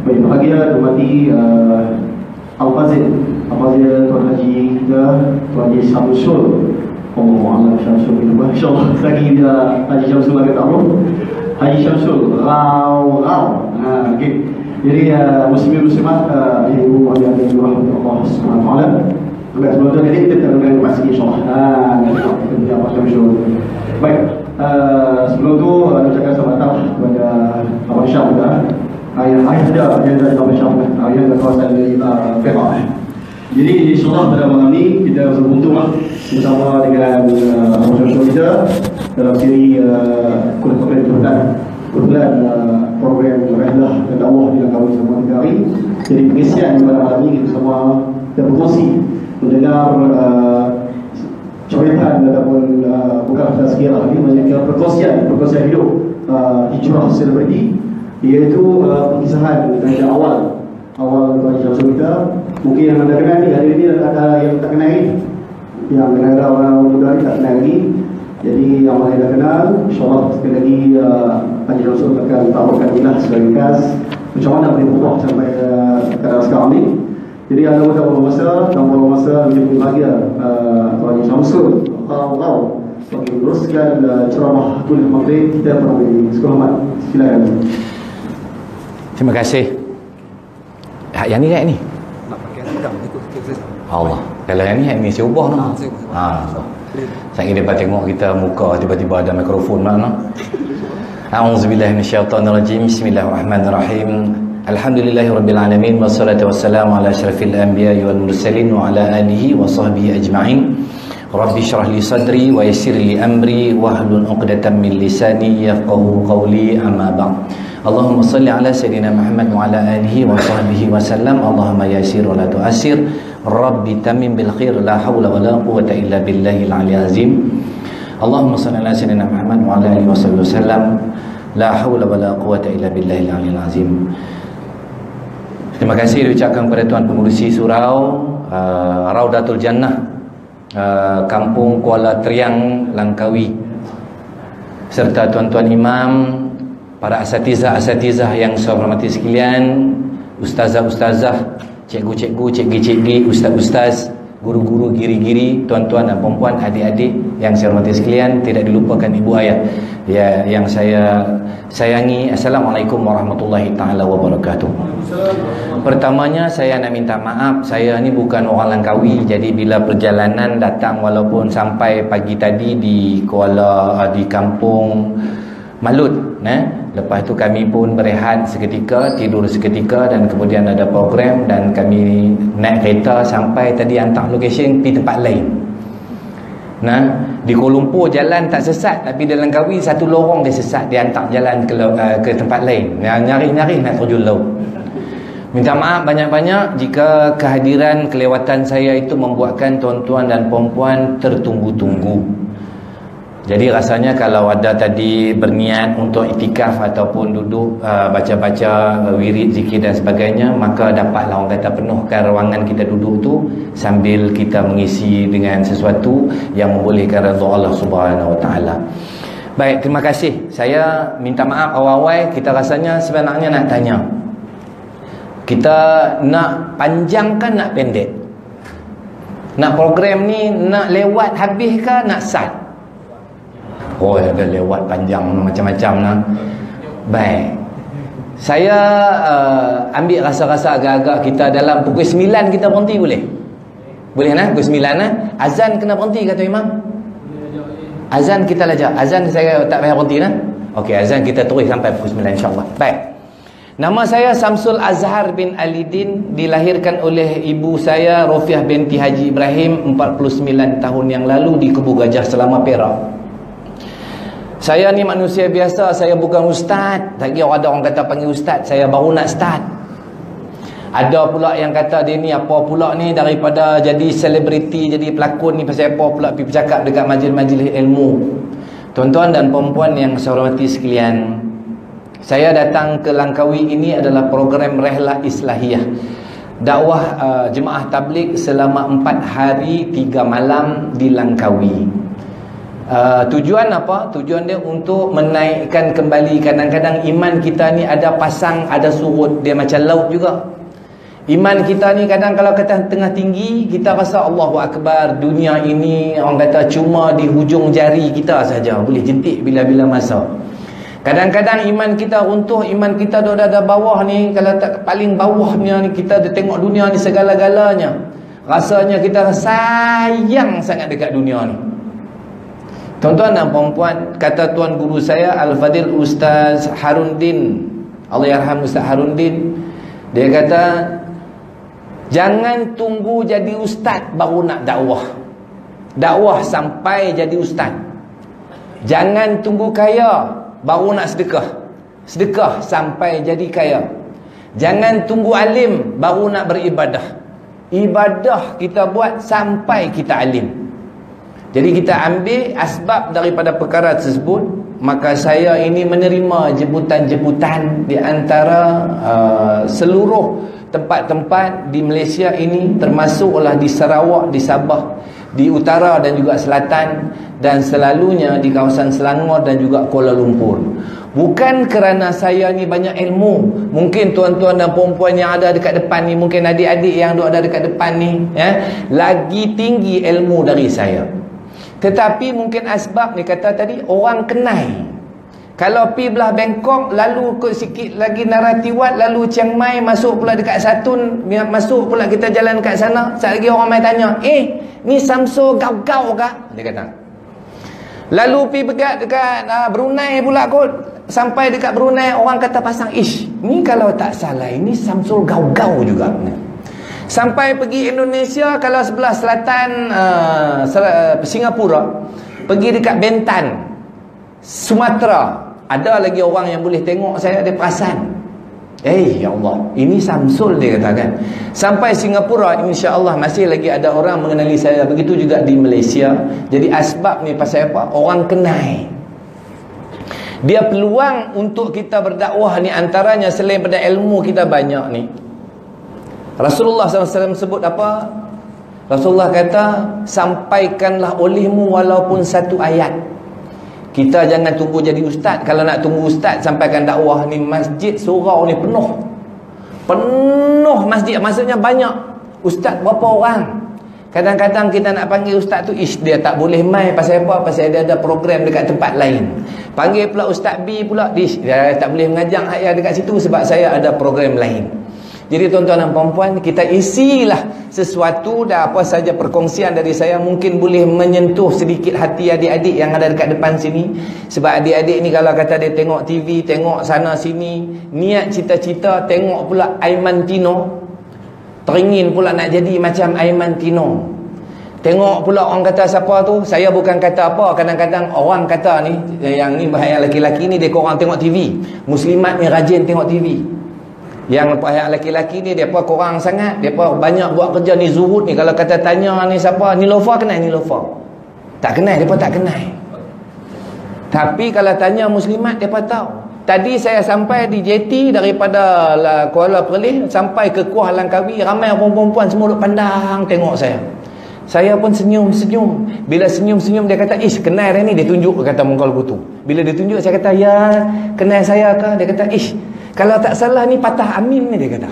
Baik, bahagia hormati Al-Fazil Tuan Haji kita, Tuan Haji Syamsul. Oh, Allah Syamsul itu masya-Allah. Lagi dia Haji Syamsul lagi tahu. Haji Syamsul rau. Okey. Jadi muslimin muslimat, ibu adik-adik rahmatullah subhanahu wa taala. Baik, sebelum tu kita akan mendengar sikit insya-Allah. Kita Haji Syamsul. Baik, sebelum tu ucapkan selamat datang kepada Abang Syam kita. Ayah dia dari Abang Syam, ayah dari kawasan Perak. Jadi insya-Allah pada malam ni kita bersama bersama dengan Abang Syam kita dalam siri Kebetulan program Rehlah dan Dakwah di Langkawi selama 3 hari. Jadi pengisian pada malam ini kita semua berkongsi mendengar coretan ataupun bukan tazkirah ini, maksudnya perkongsian hidup hijrah selebriti, iaitu pengisahan dari awal Tuan Syamsul kita. Mungkin yang anda kenal ni, hari ini ada yang tak kenal ni, yang ada orang muda ni tak kenal lagi. Jadi yang mana dah kenal, insyaAllah sekali lagi Haji Syamsul akan tawarkan ilah sebagai kas macam mana boleh berubah sampai keadaan sekarang ni. Jadi anda beberapa masa menjadi bahagia Tuan Haji Syamsul Allah bagi meneruskan ceramah kuliah maghrib kita pada di Sekolah Mat. Silakan. Terima kasih. Yang ni ni? Nak pakai pedang ikut saya. Allah. Kalau yang ni saya ubah no. Saya ingin dapat tengok kita muka tiba-tiba ada mikrofon mana. A'udzubillahi minasyaitonirrajim. Bismillahirrahmanirrahim. Alhamdulillahirabbil alamin wassalatu wassalamu ala asyrafil anbiya'i wal mursalin wa ala alihi wa sahbihi ajma'in. Rabbi shrah li sadri wa yassir li amri wahlul 'uqdatam min lisani yafqahu qawli, amma ba'd. Allahumma salli ala sayyidina Muhammad wa ala alihi wa sahbihi wa sallam. Allahumma yassir wa la tu'assir. Rabbi tamim bil khair, la hawla wa la quwwata illa billahil aliyyil azim. Allahumma salli ala sayyidina Muhammad wa ala alihi wa sahbihi wa sallam. La hawla wa la quwwata illa billahil aliyyil azim. Terima kasih diucapkan kepada Tuan Pengurusi Surau Raudatul Jannah, Kampung Kuala Triang, Langkawi, serta tuan-tuan imam, para asatizah yang saya hormati sekalian, ustazah-ustazah, cikgu-cikgu, cikgi-cikgi, ustaz-ustaz, guru-guru, giri-giri, tuan-tuan dan puan-puan, adik-adik yang saya hormati sekalian, tidak dilupakan ibu ayah yang saya sayangi. Assalamualaikum warahmatullahi taala wabarakatuh. Pertamanya saya nak minta maaf, saya ni bukan orang Langkawi, jadi bila perjalanan datang walaupun sampai pagi tadi di kampung Malut, lepas tu kami pun berehat seketika, tidur seketika, dan kemudian ada program dan kami naik kereta sampai tadi hantar location pergi tempat lain. Di Kuala Lumpur jalan tak sesat, tapi di Langkawi satu lorong dia sesat, dia hantar jalan ke tempat lain. Nyari-nyari nak terjun laut. Minta maaf banyak-banyak jika kehadiran kelewatan saya itu membuatkan tuan-tuan dan puan-puan tertunggu-tunggu. Jadi rasanya kalau ada tadi berniat untuk iktikaf ataupun duduk baca-baca wirid, zikir dan sebagainya, maka dapatlah orang kata penuhkan ruangan kita duduk tu sambil kita mengisi dengan sesuatu yang membolehkan redha Allah Subhanahu Wa Taala. Baik, terima kasih. Saya minta maaf awal-awal, kita rasanya sebenarnya nak tanya, kita nak panjang kan nak pendek? Nak program ni nak lewat habis ke nak sat? Oh, ada lewat panjang macam-macam lah. Baik, saya ambil rasa-rasa agak-agak kita dalam pukul 9 kita berhenti boleh? Boleh nah? Pukul 9 azan kena berhenti kata imam. Azan kita lajak. Azan saya tak payah berhenti nah. Okey, azan kita terus sampai pukul 9 insya-Allah. Baik. Nama saya Samsul Azhar bin Alidin, dilahirkan oleh ibu saya Rofiah binti Haji Ibrahim 49 tahun yang lalu di Kubu Gajah Selama, Perak. Saya ni manusia biasa, saya bukan ustaz. Lagi ada orang kata panggil ustaz, saya baru nak start. Ada pula yang kata dia ni apa pula ni, daripada jadi selebriti, jadi pelakon ni pasal apa pula pergi bercakap dekat majlis-majlis ilmu. Tuan-tuan dan puan-puan yang saya hormati sekalian, saya datang ke Langkawi ini adalah program Rehlah Islahiyah, dakwah jemaah tabligh selama 4 hari 3 malam di Langkawi. Tujuan apa? Tujuan dia untuk menaikkan kembali. Kadang-kadang iman kita ni ada pasang, ada surut. Dia macam laut juga. Iman kita ni kadang kalau kata tengah tinggi, kita rasa Allahu Akbar, dunia ini orang kata cuma di hujung jari kita saja, boleh jentik bila-bila masa. Kadang-kadang iman kita runtuh, iman kita ada bawah ni. Kalau tak paling bawahnya ni, kita ada tengok dunia ni segala-galanya. Rasanya kita sayang sangat dekat dunia ni. Tuan-tuan dan puan-puan, kata tuan guru saya Al-Fadil Ustaz Haruddin, Allahyarham Ustaz Haruddin, dia kata jangan tunggu jadi ustaz baru nak dakwah. Dakwah sampai jadi ustaz. Jangan tunggu kaya baru nak sedekah. Sedekah sampai jadi kaya. Jangan tunggu alim baru nak beribadah. Ibadah kita buat sampai kita alim. Jadi kita ambil asbab daripada perkara tersebut. Maka saya ini menerima jemputan-jemputan di antara seluruh tempat-tempat di Malaysia ini, termasuklah di Sarawak, di Sabah, di utara dan juga selatan, dan selalunya di kawasan Selangor dan juga Kuala Lumpur. Bukan kerana saya ni banyak ilmu. Mungkin tuan-tuan dan puan-puan yang ada dekat depan ni, mungkin adik-adik yang ada dekat depan ni, lagi tinggi ilmu dari saya. Tetapi mungkin asbab ni kata tadi, orang kenal. Kalau pi belah Bangkok, lalu ikut sikit lagi Naratiwat, lalu Chiang Mai, masuk pula dekat Satun, masuk pula kita jalan kat sana. Sekali lagi orang mai tanya, ni Samsul gau-gau kah? Dia kata. Lalu pi dekat Brunei pula kot. Sampai dekat Brunei, orang kata pasang, ni kalau tak salah, ini Samsul gau-gau juga. Sampai pergi Indonesia, kalau sebelah selatan Singapura, pergi dekat Bentan, Sumatera, ada lagi orang yang boleh tengok saya, dia perasan, ya Allah, ini Samsul, dia katakan. Sampai Singapura, insya-Allah masih lagi ada orang mengenali saya. Begitu juga di Malaysia. Jadi asbab ni pasal apa? Orang kenal. Dia peluang untuk kita berdakwah ni, antaranya selain pada ilmu kita banyak ni, Rasulullah SAW sebut apa? Rasulullah kata, sampaikanlah olehmu walaupun satu ayat. Kita jangan tunggu jadi ustaz. Kalau nak tunggu ustaz sampaikan dakwah ni, masjid surau ni penuh. Penuh masjid, maksudnya banyak. Ustaz berapa orang? Kadang-kadang kita nak panggil ustaz tu, dia tak boleh mai. Pasal apa? Pasal dia ada program dekat tempat lain. Panggil pula ustaz B pula, dia tak boleh mengajar ayat dekat situ sebab saya ada program lain. Jadi tuan-tuan dan puan-puan, kita isilah sesuatu dan apa saja perkongsian dari saya mungkin boleh menyentuh sedikit hati adik-adik yang ada dekat depan sini. Sebab adik-adik ni kalau kata dia tengok TV, tengok sana sini, niat cita-cita tengok pula Aiman Tino, teringin pula nak jadi macam Aiman Tino. Tengok pula orang kata siapa tu. Saya bukan kata apa, kadang-kadang orang kata ni, yang ni bahaya laki-laki ni, dia korang tengok TV. Muslimat ni rajin tengok TV. Yang pihak laki-laki ni, mereka kurang sangat. Mereka banyak buat kerja ni, zuhud ni. Kalau kata tanya ni siapa, ni Lofa kenal, ni Lofa. Tak kenal, mereka tak kenal. Tapi kalau tanya muslimat, mereka tahu. Tadi saya sampai di JT daripada Kuala Perlis sampai ke Kuala Langkawi, ramai perempuan semua duduk pandang tengok saya. Saya pun senyum-senyum. Bila senyum-senyum, dia kata, kenal dia ni. Dia tunjuk, kata Mungkal Kutu. Bila dia tunjuk, saya kata, ya, kenal saya kah? Dia kata, kalau tak salah ni Patah Amin ni, dia kata.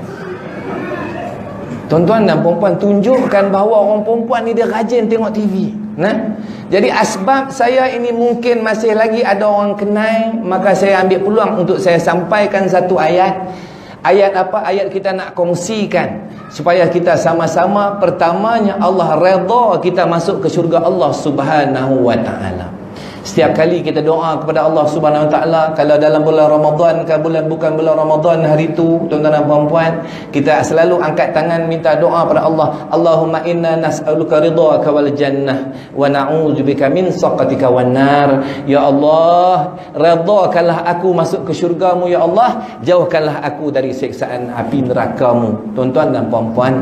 Tuan-tuan dan perempuan, tunjukkan bahawa orang perempuan ni dia rajin tengok TV. Jadi asbab saya ini mungkin masih lagi ada orang kenal, maka saya ambil peluang untuk saya sampaikan satu ayat. Ayat apa? Ayat kita nak kongsikan supaya kita sama-sama, pertamanya Allah redha kita masuk ke syurga Allah Subhanahu wa taala. Setiap kali kita doa kepada Allah Subhanahu Wa Taala, kalau dalam bulan Ramadan ke bukan bulan Ramadan, hari itu tuan-tuan dan puan-puan, kita selalu angkat tangan minta doa pada Allah. Allahumma inna nas'aluka ridhaka wal jannah wa na'udzubika min saqatika wan nar. Ya Allah, redhakanlah aku masuk ke syurga-Mu ya Allah, jauhkanlah aku dari siksaan api neraka-Mu. Tuan-tuan dan puan-puan,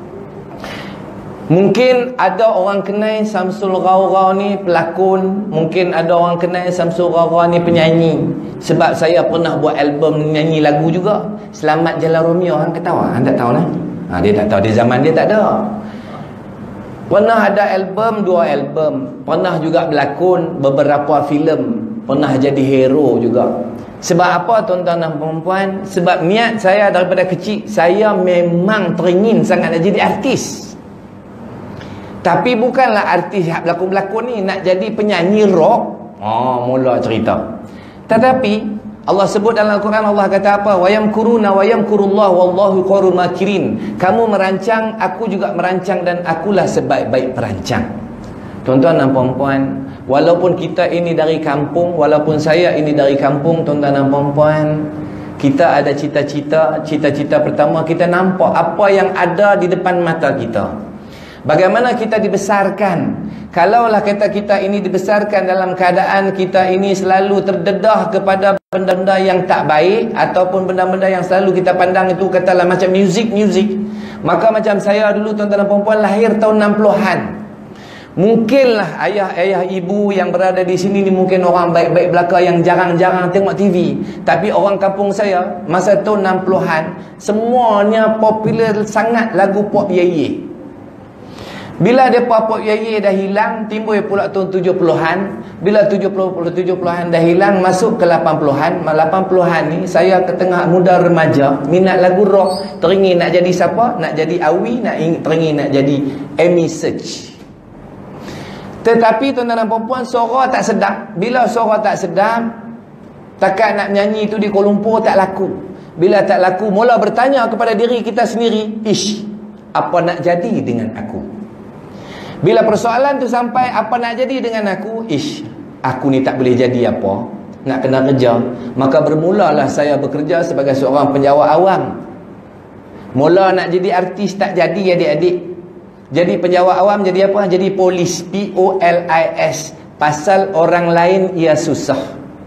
mungkin ada orang kenal Samsul Ghaugau ni pelakon. Mungkin ada orang kenal Samsul Ghaugau ni penyanyi. Sebab saya pernah buat album nyanyi lagu juga. Selamat Jalan Romeo. Hang ketawa? Hang tak tahu lah. Dia tak tahu. Di zaman dia tak ada. Pernah ada album, 2 album. Pernah juga berlakon beberapa filem. Pernah jadi hero juga. Sebab apa tuan-tuan dan perempuan? Sebab niat saya daripada kecil, saya memang teringin sangat nak jadi artis. Tapi bukanlah artis berlakon-berlakon ni, nak jadi penyanyi rock. Mula cerita. Tetapi Allah sebut dalam Al-Quran, Allah kata apa? Wa yamkuruna wa yamkurullah wallahu khairul makirin. Kamu merancang, aku juga merancang, dan akulah sebaik-baik perancang. Tuan-tuan dan puan-puan, walaupun kita ini dari kampung, walaupun saya ini dari kampung, tuan-tuan dan puan-puan, kita ada cita-cita. Cita-cita pertama, kita nampak apa yang ada di depan mata kita. Bagaimana kita dibesarkan. Kalaulah kata kita ini dibesarkan dalam keadaan kita ini selalu terdedah kepada benda-benda yang tak baik, ataupun benda-benda yang selalu kita pandang itu katalah macam muzik, maka macam saya dulu tuan-tuan dan puan-puan lahir tahun 60-an. Mungkinlah ayah ibu yang berada di sini ni mungkin orang baik-baik belaka yang jarang-jarang tengok TV. Tapi orang kampung saya masa tahun 60-an semuanya popular sangat lagu pop Ye. Bila dia pop Ye dah hilang, timbul pula tahun 70-an. Bila 70-an dah hilang, masuk ke 80-an. 80-an ni saya ke tengah muda remaja, minat lagu rock, teringin nak jadi siapa? Nak jadi Awi, teringin nak jadi Amy Search. Tetapi tuan-tuan dan puan-puan, suara tak sedap. Bila suara tak sedap, takat nak nyanyi tu di Kuala Lumpur tak laku. Bila tak laku, mula bertanya kepada diri kita sendiri, apa nak jadi dengan aku? Bila persoalan tu sampai, apa nak jadi dengan aku? Aku ni tak boleh jadi apa, nak kena kerja. Maka bermulalah saya bekerja sebagai seorang penjawat awam. Mula nak jadi artis tak jadi adik-adik. Jadi penjawat awam jadi apa? Jadi polis, POLIS. Pasal orang lain ia susah.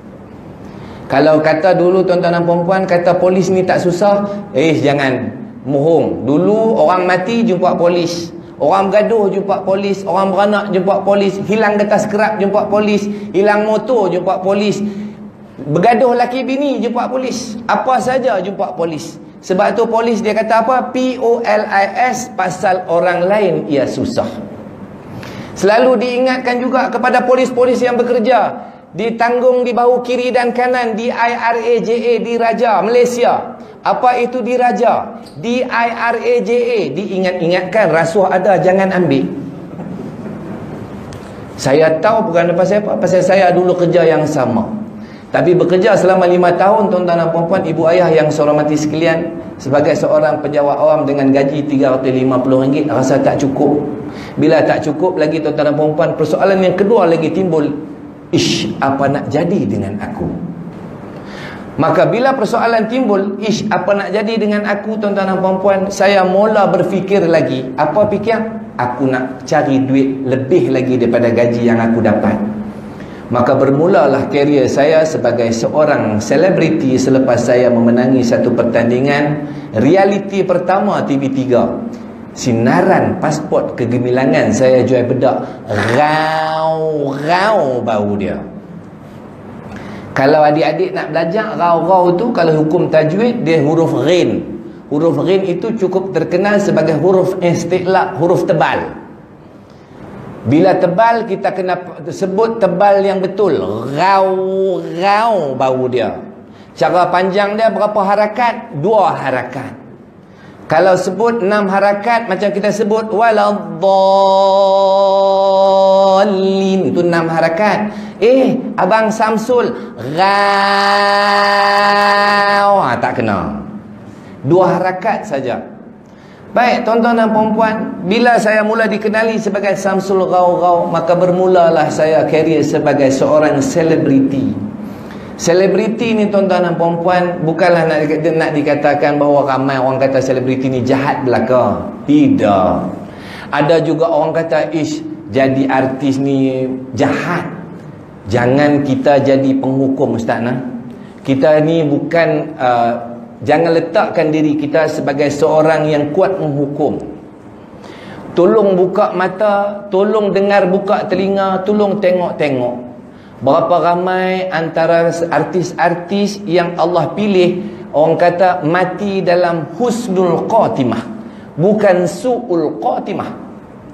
Kalau kata dulu tuan-tuan dan perempuan, kata polis ni tak susah, jangan mohong. Dulu orang mati jumpa polis, orang bergaduh jumpa polis, orang beranak jumpa polis, hilang kertas kerap jumpa polis, hilang motor jumpa polis, bergaduh laki bini jumpa polis, apa saja jumpa polis. Sebab tu polis dia kata apa? POLIS, pasal orang lain ia susah. Selalu diingatkan juga kepada polis-polis yang bekerja, ditanggung di bahu kiri dan kanan, DIRAJA, Diraja Malaysia. Apa itu Diraja? DIRAJA, diingat-ingatkan, rasuah ada, jangan ambil. Saya tahu bukan pasal apa, pasal saya dulu kerja yang sama. Tapi bekerja selama 5 tahun, tuan-tuan dan puan-puan, ibu ayah yang saya hormati sekalian, sebagai seorang penjawat awam dengan gaji RM350, rasa tak cukup. Bila tak cukup lagi tuan-tuan dan puan-puan, persoalan yang kedua lagi timbul, apa nak jadi dengan aku? Maka bila persoalan timbul, apa nak jadi dengan aku, tuan-tuan dan puan-puan, saya mula berfikir lagi. Apa fikir? Aku nak cari duit lebih lagi daripada gaji yang aku dapat. Maka bermulalah karier saya sebagai seorang selebriti selepas saya memenangi satu pertandingan realiti pertama TV3. Sinaran pasport kegemilangan, saya jual bedak. Rau bau dia. Kalau adik-adik nak belajar rau tu, kalau hukum tajwid dia huruf ghin. Huruf ghin itu cukup terkenal sebagai huruf istiqlaq, huruf tebal. Bila tebal, kita kena sebut tebal yang betul. Rau bau dia. Cara panjang dia berapa harakat? 2 harakat. Kalau sebut 6 harakat, macam kita sebut waladdallin, itu 6 harakat. Abang Samsul rau, tak kena. 2 harakat saja. Baik tuan-tuan dan puan-puan, bila saya mula dikenali sebagai Samsul Rau, maka bermulalah saya karier sebagai seorang selebriti. Selebriti ni tuan-tuan dan puan-puan, bukanlah nak dikatakan bahawa ramai orang kata selebriti ni jahat belaka. Tidak. Ada juga orang kata jadi artis ni jahat. Jangan kita jadi penghukum, Ustaz nah. Kita ni bukan jangan letakkan diri kita sebagai seorang yang kuat menghukum. Tolong buka mata, tolong dengar, buka telinga, tolong tengok-tengok. Berapa ramai antara artis-artis yang Allah pilih, orang kata mati dalam husnul khatimah, bukan su'ul khatimah.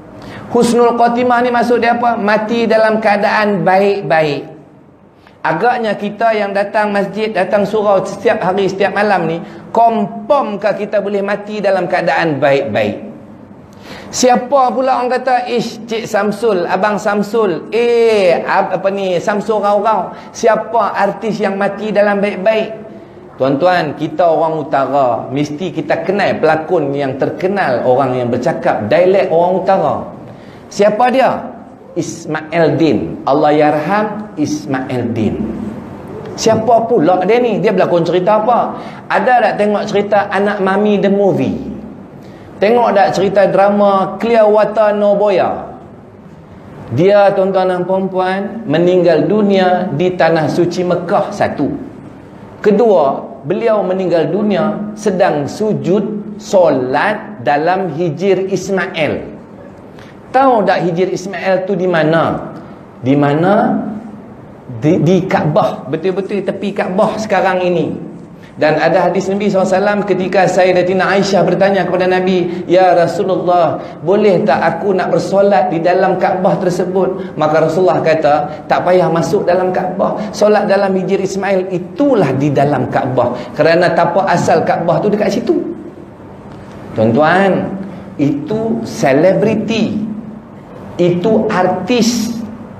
Husnul Khotimah ni maksud dia apa? Mati dalam keadaan baik-baik. Agaknya kita yang datang masjid, datang surau setiap hari, setiap malam ni, confirmkah kita boleh mati dalam keadaan baik-baik? Siapa pula orang kata, Cik Samsul, Abang Samsul, apa ni, Samsul Rau-Rau, siapa artis yang mati dalam baik-baik? Tuan-tuan, kita orang utara, mesti kita kenal pelakon yang terkenal, orang yang bercakap dialek orang utara. Siapa dia? Ismail Din. Allah yarham Ismail Din. Siapa pula dia ni? Dia berlakon cerita apa? Ada tak tengok cerita Anak Mami The Movie? Tengok tak cerita drama Clearwater Noboya? Dia, tuan-tuan dan puan-puan, meninggal dunia di Tanah Suci Mekah, satu. Kedua, beliau meninggal dunia sedang sujud solat dalam Hijir Ismail. Tahu tak Hijir Ismail tu di mana? Di mana? Di Kaabah. Betul-betul tepi Kaabah sekarang ini. Dan ada hadis Nabi SAW ketika Sayyidatina Aisyah bertanya kepada Nabi, Ya Rasulullah, boleh tak aku nak bersolat di dalam Kaabah tersebut? Maka Rasulullah kata, tak payah masuk dalam Kaabah. Solat dalam Hijir Ismail itulah di dalam Kaabah. Kerana tapak asal Kaabah tu dekat situ. Tuan-tuan, itu selebriti. Itu artis.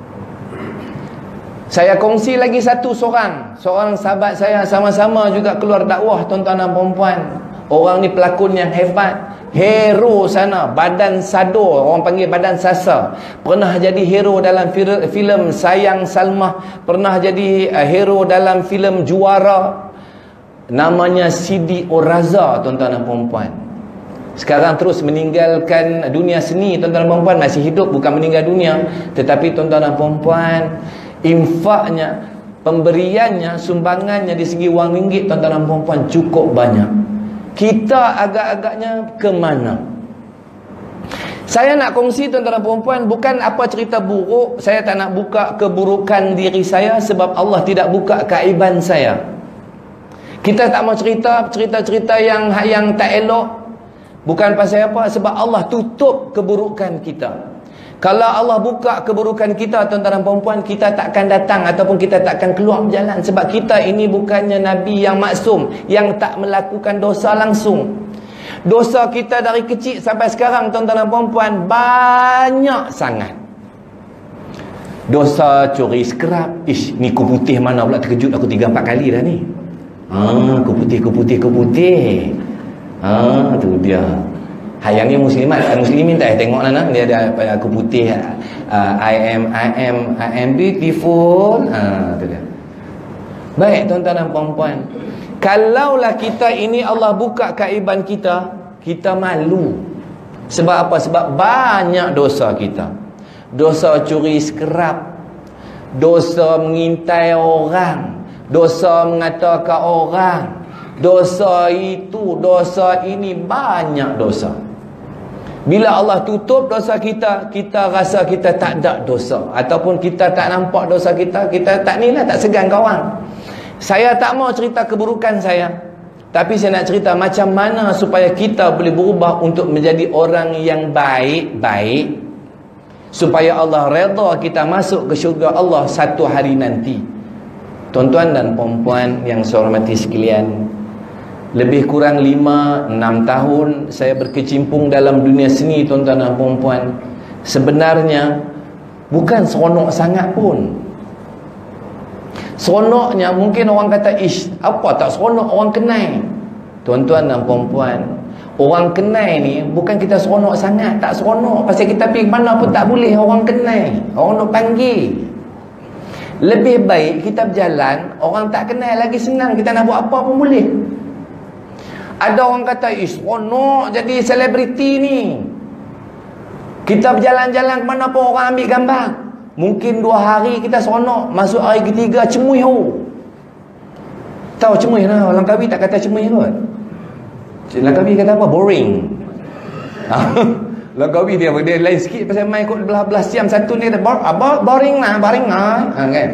Saya kongsi lagi seorang sahabat saya, sama-sama juga keluar dakwah, tuan-tuan dan puan-puan. Orang ni pelakon yang hebat, hero sana, Badan Sador, orang panggil Badan Sasa. Pernah jadi hero dalam filem Sayang Salmah, pernah jadi hero dalam filem Juara. Namanya Sidi Oraza, tuan-tuan dan puan-puan. Sekarang terus meninggalkan dunia seni, tuan-tuan dan puan-puan. Masih hidup, bukan meninggal dunia. Tetapi tuan-tuan dan puan-puan, infaknya, pemberiannya, sumbangannya di segi wang ringgit, tuan-tuan dan puan-puan, cukup banyak. Kita agak-agaknya ke mana? Saya nak kongsi, tuan-tuan dan puan-puan, bukan apa cerita buruk. Saya tak nak buka keburukan diri saya, sebab Allah tidak buka keaiban saya. Kita tak mau cerita-cerita yang tak elok. Bukan pasal apa? Sebab Allah tutup keburukan kita. Kalau Allah buka keburukan kita, tuan-tuan dan puan-puan, kita takkan datang ataupun kita takkan keluar berjalan. Sebab kita ini bukannya Nabi yang maksum, yang tak melakukan dosa langsung. Dosa kita dari kecil sampai sekarang, tuan-tuan dan puan-puan, banyak sangat. Dosa curi skrap. Ni ku putih mana pula, terkejut aku 3-4 kali dah ni. Ku putih. Tu dia. Yang ni muslimin tak tengok lah, dia ada aku putih, I am beautiful. Tu dia. Baik, tuan-tuan dan puan-puan, kalaulah kita ini Allah buka keaiban kita, kita malu. Sebab apa? Sebab banyak dosa kita. Dosa curi skrap, dosa mengintai orang, dosa mengatakan orang, dosa itu, dosa ini, banyak dosa. Bila Allah tutup dosa kita, kita rasa kita tak ada dosa, ataupun kita tak nampak dosa kita, kita tak ni lah, tak segan kawan. Saya tak mau cerita keburukan saya, tapi saya nak cerita macam mana supaya kita boleh berubah untuk menjadi orang yang baik-baik, supaya Allah redha kita masuk ke syurga Allah satu hari nanti. Tuan-tuan dan puan-puan yang saya hormati sekalian, lebih kurang 5-6 tahun saya berkecimpung dalam dunia seni, tuan-tuan dan puan-puan. Sebenarnya bukan seronok sangat pun. Seronoknya mungkin orang kata, apa tak seronok orang kenal. Tuan-tuan dan puan-puan, orang kenal ni bukan kita seronok sangat, tak seronok. Pasal kita pergi mana pun tak boleh orang kenal, orang nak panggil. Lebih baik kita berjalan, orang tak kenal lagi senang, kita nak buat apa pun boleh. Ada orang kata, seronok jadi selebriti ni, kita berjalan-jalan ke mana pun orang ambil gambar. Mungkin 2 hari kita seronok, masuk hari ketiga cemuih. Tahu cemuih lah, Langkawi tak kata cemuih kot. Langkawi kata apa? Boring. Langkawi dia lain sikit, pasal main kot belah-belah siam satu ni kata boring lah kan.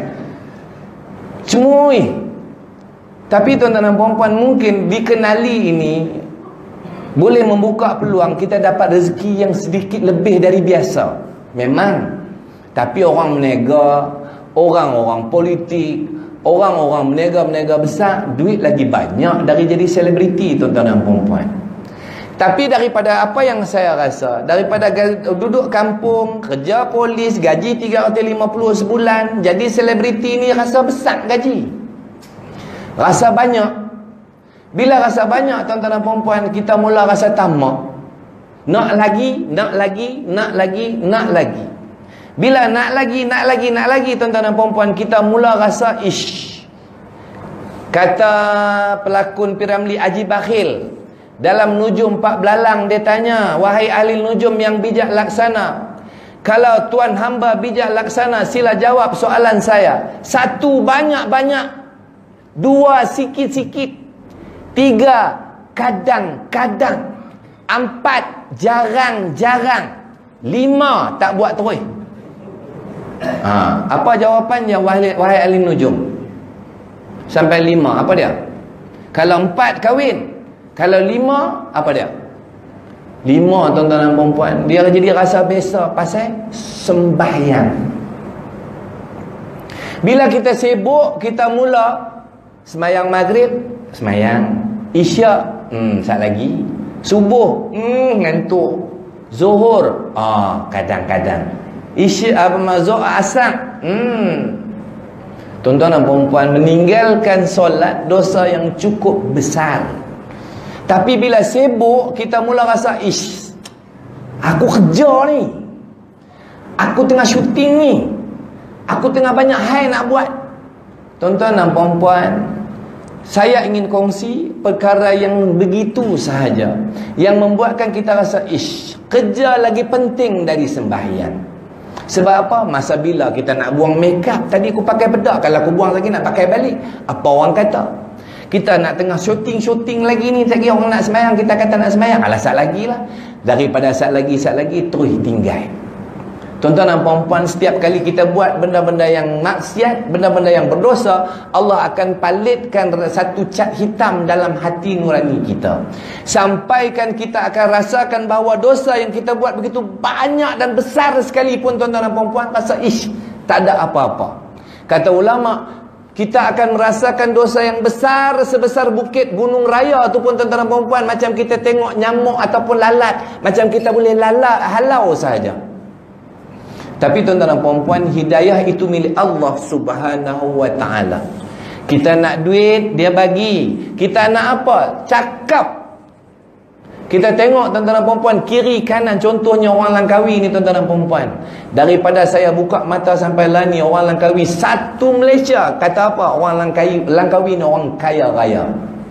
Cemuih. Tapi tuan-tuan dan puan-puan, mungkin dikenali ini boleh membuka peluang kita dapat rezeki yang sedikit lebih dari biasa. Memang. Tapi orang menega, orang-orang politik, orang-orang menega besar, duit lagi banyak dari jadi selebriti, tuan-tuan dan puan-puan. Tapi daripada apa yang saya rasa, daripada duduk kampung, kerja polis, gaji 350 sebulan, jadi selebriti ni rasa besar gaji, rasa banyak. Bila rasa banyak, tuan-tuan dan puan-puan, kita mula rasa tamak. Nak lagi, nak lagi, nak lagi, nak lagi. Bila nak lagi, tuan-tuan dan puan-puan, kita mula rasa ish. Kata pelakon Piramli Haji Bakhil dalam Nujum Pak Belalang, dia tanya, wahai ahli nujum yang bijak laksana, kalau tuan hamba bijak laksana, sila jawab soalan saya. 1, banyak-banyak. 2, sikit-sikit. 3, kadang-kadang. 4, jarang-jarang. 5, tak buat terus. Apa jawapannya wahai ahli nujum? Sampai 5, apa dia? Kalau 4 kahwin, kalau 5, apa dia? 5, tuan-tuan dan perempuan, dia jadi rasa biasa pasal sembahyang. Bila kita sibuk, kita mula sembahyang maghrib, sembahyang isyak, sat lagi. Subuh, ngantuk. Zuhur, kadang-kadang. Isyak zuhur, asar, tuan-tuan dan perempuan, meninggalkan solat dosa yang cukup besar. Tapi bila sibuk, kita mula rasa, aku kerja ni, aku tengah syuting ni, aku tengah banyak hal nak buat. Tuan-tuan dan perempuan, saya ingin kongsi perkara yang begitu sahaja, yang membuatkan kita rasa kerja lagi penting dari sembahyang. Sebab apa? Masa bila kita nak buang makeup, tadi aku pakai bedak, kalau aku buang lagi nak pakai balik, apa orang kata? Kita nak tengah syuting lagi ni, tak kira orang nak sembahyang, kita kata nak sembahyang, sat lagi lah. Daripada sat lagi, terus tinggal. Tuan-tuan dan puan-puan, setiap kali kita buat benda-benda yang maksiat, benda-benda yang berdosa, Allah akan palitkan satu cat hitam dalam hati nurani kita. Sampaikan kita akan rasakan bahawa dosa yang kita buat begitu banyak dan besar sekalipun, tuan-tuan dan puan-puan, rasa tak ada apa-apa. Kata ulama, kita akan merasakan dosa yang besar sebesar bukit Gunung Raya tu pun, tuan-tuan dan puan-puan, macam kita tengok nyamuk ataupun lalat, macam kita boleh halau sahaja. Tapi tuan-tuan dan puan-puan, hidayah itu milik Allah Subhanahu wa ta'ala. Kita nak duit, dia bagi. Kita nak apa? Cakap. Kita tengok, tuan-tuan dan puan-puan, kiri kanan, contohnya orang Langkawi ni, tuan-tuan dan puan-puan. Daripada saya buka mata sampai lah ni, orang Langkawi satu Malaysia, kata apa? Orang Langkawi ni orang kaya raya.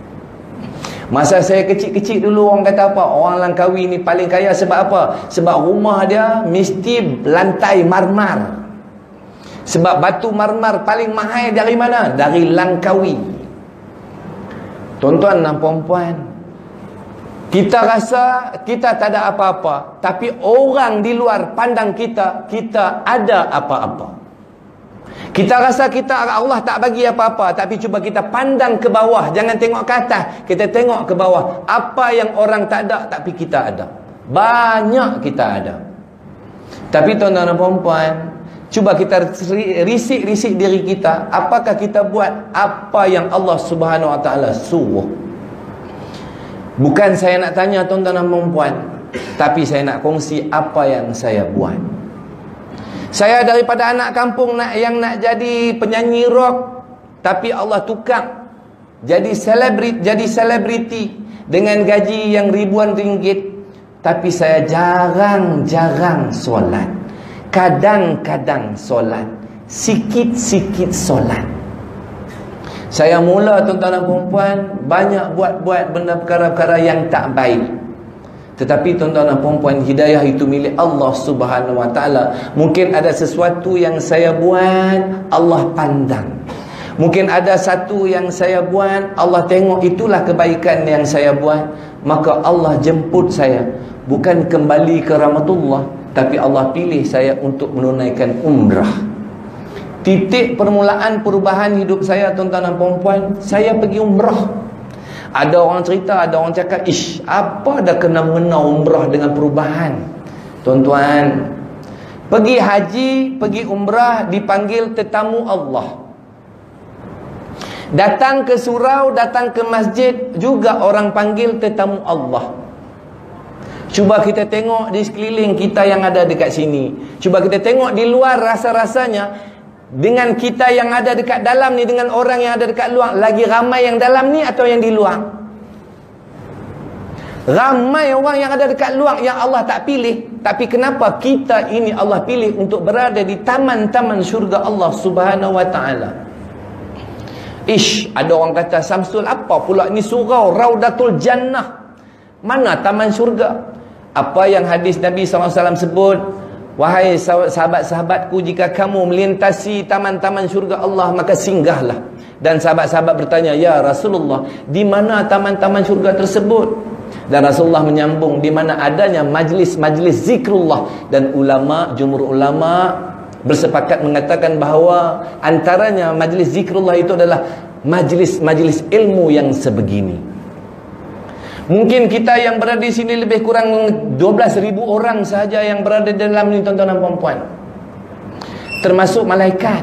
Masa saya kecil-kecil dulu, orang kata apa? Orang Langkawi ni paling kaya sebab apa? Sebab rumah dia mesti lantai marmar. Sebab batu marmar paling mahal dari mana? Dari Langkawi. Tuan-tuan dan puan-puan, kita rasa kita tak ada apa-apa, tapi orang di luar pandang kita ada apa-apa. Kita rasa Allah tak bagi apa-apa, tapi cuba kita pandang ke bawah, jangan tengok ke atas, kita tengok ke bawah. Apa yang orang tak ada, tapi kita ada. Banyak kita ada. Tapi tuan-tuan dan puan-puan, cuba kita risik-risik diri kita, apakah kita buat apa yang Allah Subhanahu wa ta'ala suruh? Bukan saya nak tanya tuan-tuan dan puan-puan, tapi saya nak kongsi apa yang saya buat. Saya daripada anak kampung yang nak jadi penyanyi rock, tapi Allah tukar jadi selebriti dengan gaji yang ribuan ringgit. Tapi saya jarang-jarang solat, kadang-kadang solat, sikit-sikit solat. Saya mula, tuan-tuan dan puan-puan, banyak buat benda perkara-perkara yang tak baik. Tetapi tuan-tuan dan puan-puan, hidayah itu milik Allah Subhanahu wa ta'ala. Mungkin ada sesuatu yang saya buat, Allah pandang. Mungkin ada satu yang saya buat, Allah tengok itulah kebaikan yang saya buat, maka Allah jemput saya. Bukan kembali ke rahmatullah, tapi Allah pilih saya untuk menunaikan umrah. Titik permulaan perubahan hidup saya, tuan-tuan dan puan-puan, saya pergi umrah. Ada orang cerita, ada orang cakap, ish, apa dah kena mengena umrah dengan perubahan? Tuan-tuan, pergi haji, pergi umrah dipanggil tetamu Allah. Datang ke surau, datang ke masjid juga orang panggil tetamu Allah. Cuba kita tengok di sekeliling kita yang ada dekat sini. Cuba kita tengok di luar, rasa-rasanya dengan kita yang ada dekat dalam ni dengan orang yang ada dekat luar, lagi ramai yang dalam ni atau yang di luar? Ramai orang yang ada dekat luar yang Allah tak pilih. Tapi kenapa kita ini Allah pilih untuk berada di taman-taman syurga Allah Subhanahu wa ta'ala? Ish, ada orang kata, Samsul, apa pula ni surau Raudatul Jannah? Mana taman syurga? Apa yang hadis Nabi SAW sebut, wahai sahabat-sahabatku, jika kamu melintasi taman-taman syurga Allah, maka singgahlah. Dan sahabat-sahabat bertanya, ya Rasulullah, di mana taman-taman syurga tersebut? Dan Rasulullah menyambung, di mana adanya majlis-majlis zikrullah. Dan ulama, jumhur ulama bersepakat mengatakan bahawa antaranya majlis zikrullah itu adalah majlis-majlis ilmu yang sebegini. Mungkin kita yang berada di sini lebih kurang 12,000 orang sahaja yang berada dalam ni, tuan-tuan dan puan-puan. Termasuk malaikat.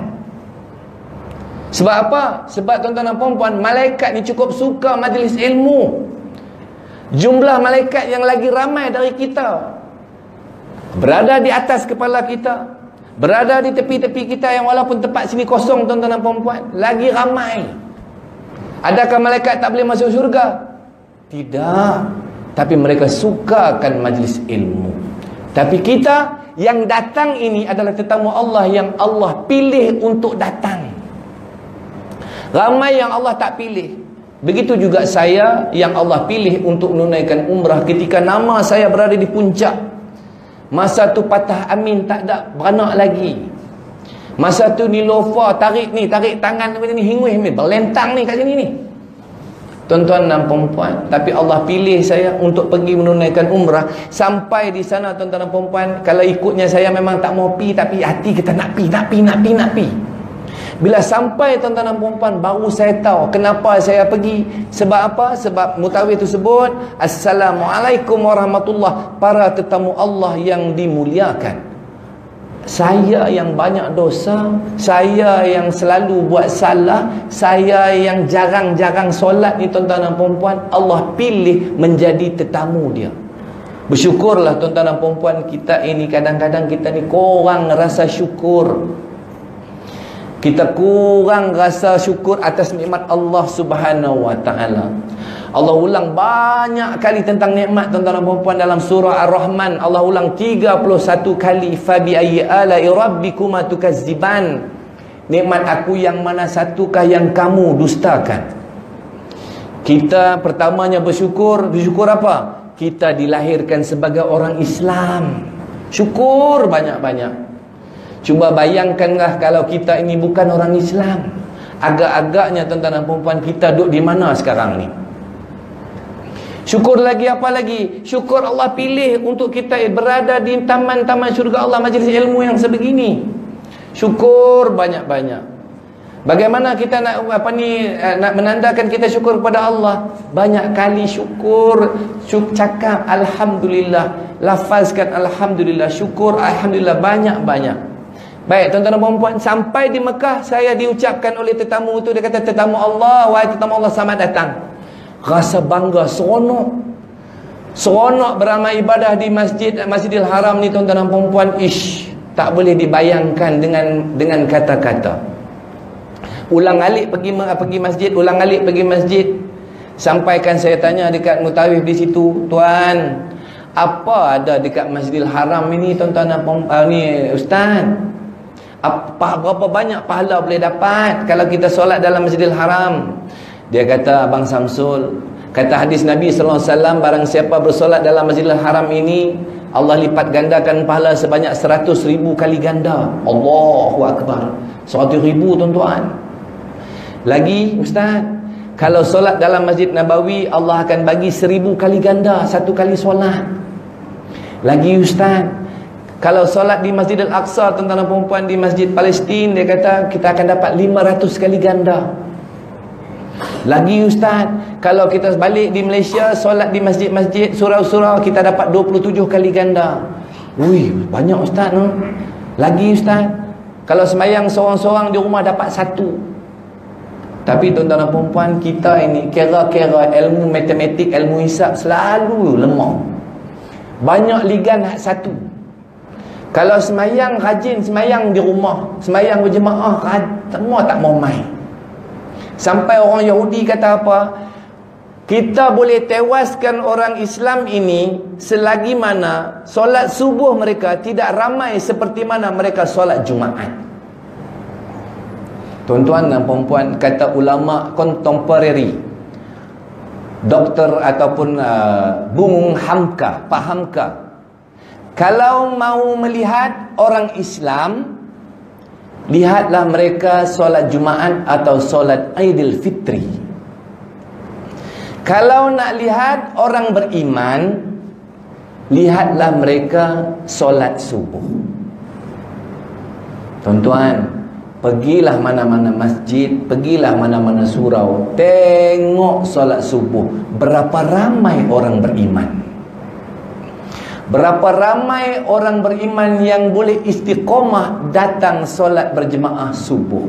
Sebab apa? Sebab tuan-tuan dan puan-puan, malaikat ni cukup suka majlis ilmu. Jumlah malaikat yang lagi ramai dari kita berada di atas kepala kita, berada di tepi-tepi kita yang walaupun tempat sini kosong, tuan-tuan dan puan-puan, lagi ramai. Adakah malaikat tak boleh masuk syurga? Tidak. Tapi mereka sukakan majlis ilmu. Tapi kita yang datang ini adalah tetamu Allah yang Allah pilih untuk datang. Ramai yang Allah tak pilih. Begitu juga saya yang Allah pilih untuk menunaikan umrah ketika nama saya berada di puncak. Masa tu patah amin tak ada beranak lagi. Masa tu Nilofa tarik tangan macam ni, hinguih ni, berlentang ni kat sini ni. Tuan-tuan dan puan-puan, tapi Allah pilih saya untuk pergi menunaikan umrah. Sampai di sana, tuan-tuan dan puan-puan, kalau ikutnya saya memang tak mau pi, tapi hati kita nak pi. Bila sampai, tuan-tuan dan puan-puan, baru saya tahu kenapa saya pergi. Sebab apa? Sebab mutawif itu sebut, Assalamualaikum warahmatullahi, para tetamu Allah yang dimuliakan. Saya yang banyak dosa, saya yang selalu buat salah, saya yang jarang-jarang solat ni, tuan-tuan dan puan-puan, Allah pilih menjadi tetamu dia. Bersyukurlah tuan-tuan dan puan-puan, kita ini kadang-kadang kita ni kurang rasa syukur. Kita kurang rasa syukur atas nikmat Allah Subhanahu wa ta'ala. Allah ulang banyak kali tentang nikmat, tuan-tuan dan puan-puan, dalam surah Ar-Rahman. Allah ulang 31 kali, fabi ayyi ala'i rabbikuma tukazziban. Nikmat aku yang mana satukah yang kamu dustakan? Kita pertamanya bersyukur. Bersyukur apa? Kita dilahirkan sebagai orang Islam. Syukur banyak-banyak. Cuba bayangkanlah kalau kita ini bukan orang Islam. Agak-agaknya tuan-tuan dan puan-puan, kita duduk di mana sekarang ni? Syukur lagi apa lagi? Syukur Allah pilih untuk kita berada di taman-taman syurga Allah, majlis ilmu yang sebegini. Syukur banyak-banyak. Bagaimana kita nak nak menandakan kita syukur kepada Allah? Banyak kali syukur, cakap alhamdulillah, lafazkan alhamdulillah, syukur alhamdulillah, banyak-banyak. Baik, tuan-tuan dan puan-puan, sampai di Mekah saya diucapkan oleh tetamu itu, dia kata, tetamu Allah, wahai tetamu Allah, selamat datang. Rasa bangga, seronok beramal ibadah di Masjidil Haram ni, tuan-tuan dan puan-puan. Ish, tak boleh dibayangkan dengan kata-kata. Ulang-alik pergi masjid, ulang-alik pergi masjid. Sampaikan saya tanya dekat mutawif di situ, tuan, apa ada dekat Masjidil Haram ini, tuan-tuan dan puan-puan, ni ustaz? Berapa banyak pahala boleh dapat kalau kita solat dalam Masjidil Haram? Dia kata, Abang Samsul, kata hadis Nabi SAW, barang siapa bersolat dalam Masjidil Haram ini, Allah lipat gandakan pahala sebanyak 100,000 kali ganda. Allahu Akbar. 100,000, tuan-tuan. Lagi, ustaz, kalau solat dalam Masjid Nabawi, Allah akan bagi 1000 kali ganda satu kali solat. Lagi, ustaz, kalau solat di Masjidil Aqsa, tuan-tuan dan puan-puan, di Masjid Palestin, dia kata kita akan dapat 500 kali ganda. Lagi ustaz, kalau kita balik di Malaysia, solat di masjid-masjid, surau-surau, kita dapat 27 kali ganda. Ui, banyak ustaz no? Lagi ustaz, kalau sembahyang seorang-seorang di rumah dapat 1. Tapi tuan-tuan dan perempuan, kita ini kira-kira ilmu matematik, ilmu hisab selalu lemah. Banyak ligan 1. Kalau sembahyang rajin, sembahyang di rumah, sembahyang berjemaah, semua tak mau main. Sampai orang Yahudi kata apa? Kita boleh tewaskan orang Islam ini selagi mana solat subuh mereka tidak ramai seperti mana mereka solat Jumaat. Tuan-tuan dan perempuan, kata ulama kontemporari, doktor ataupun Bung Hamka, Pak Hamka, kalau mau melihat orang Islam, lihatlah mereka solat Jumaat atau solat Aidil Fitri. Kalau nak lihat orang beriman, lihatlah mereka solat subuh. Tuan-tuan, pergilah mana-mana masjid, pergilah mana-mana surau, tengok solat subuh. Berapa ramai orang beriman. Berapa ramai orang beriman yang boleh istiqamah datang solat berjemaah subuh.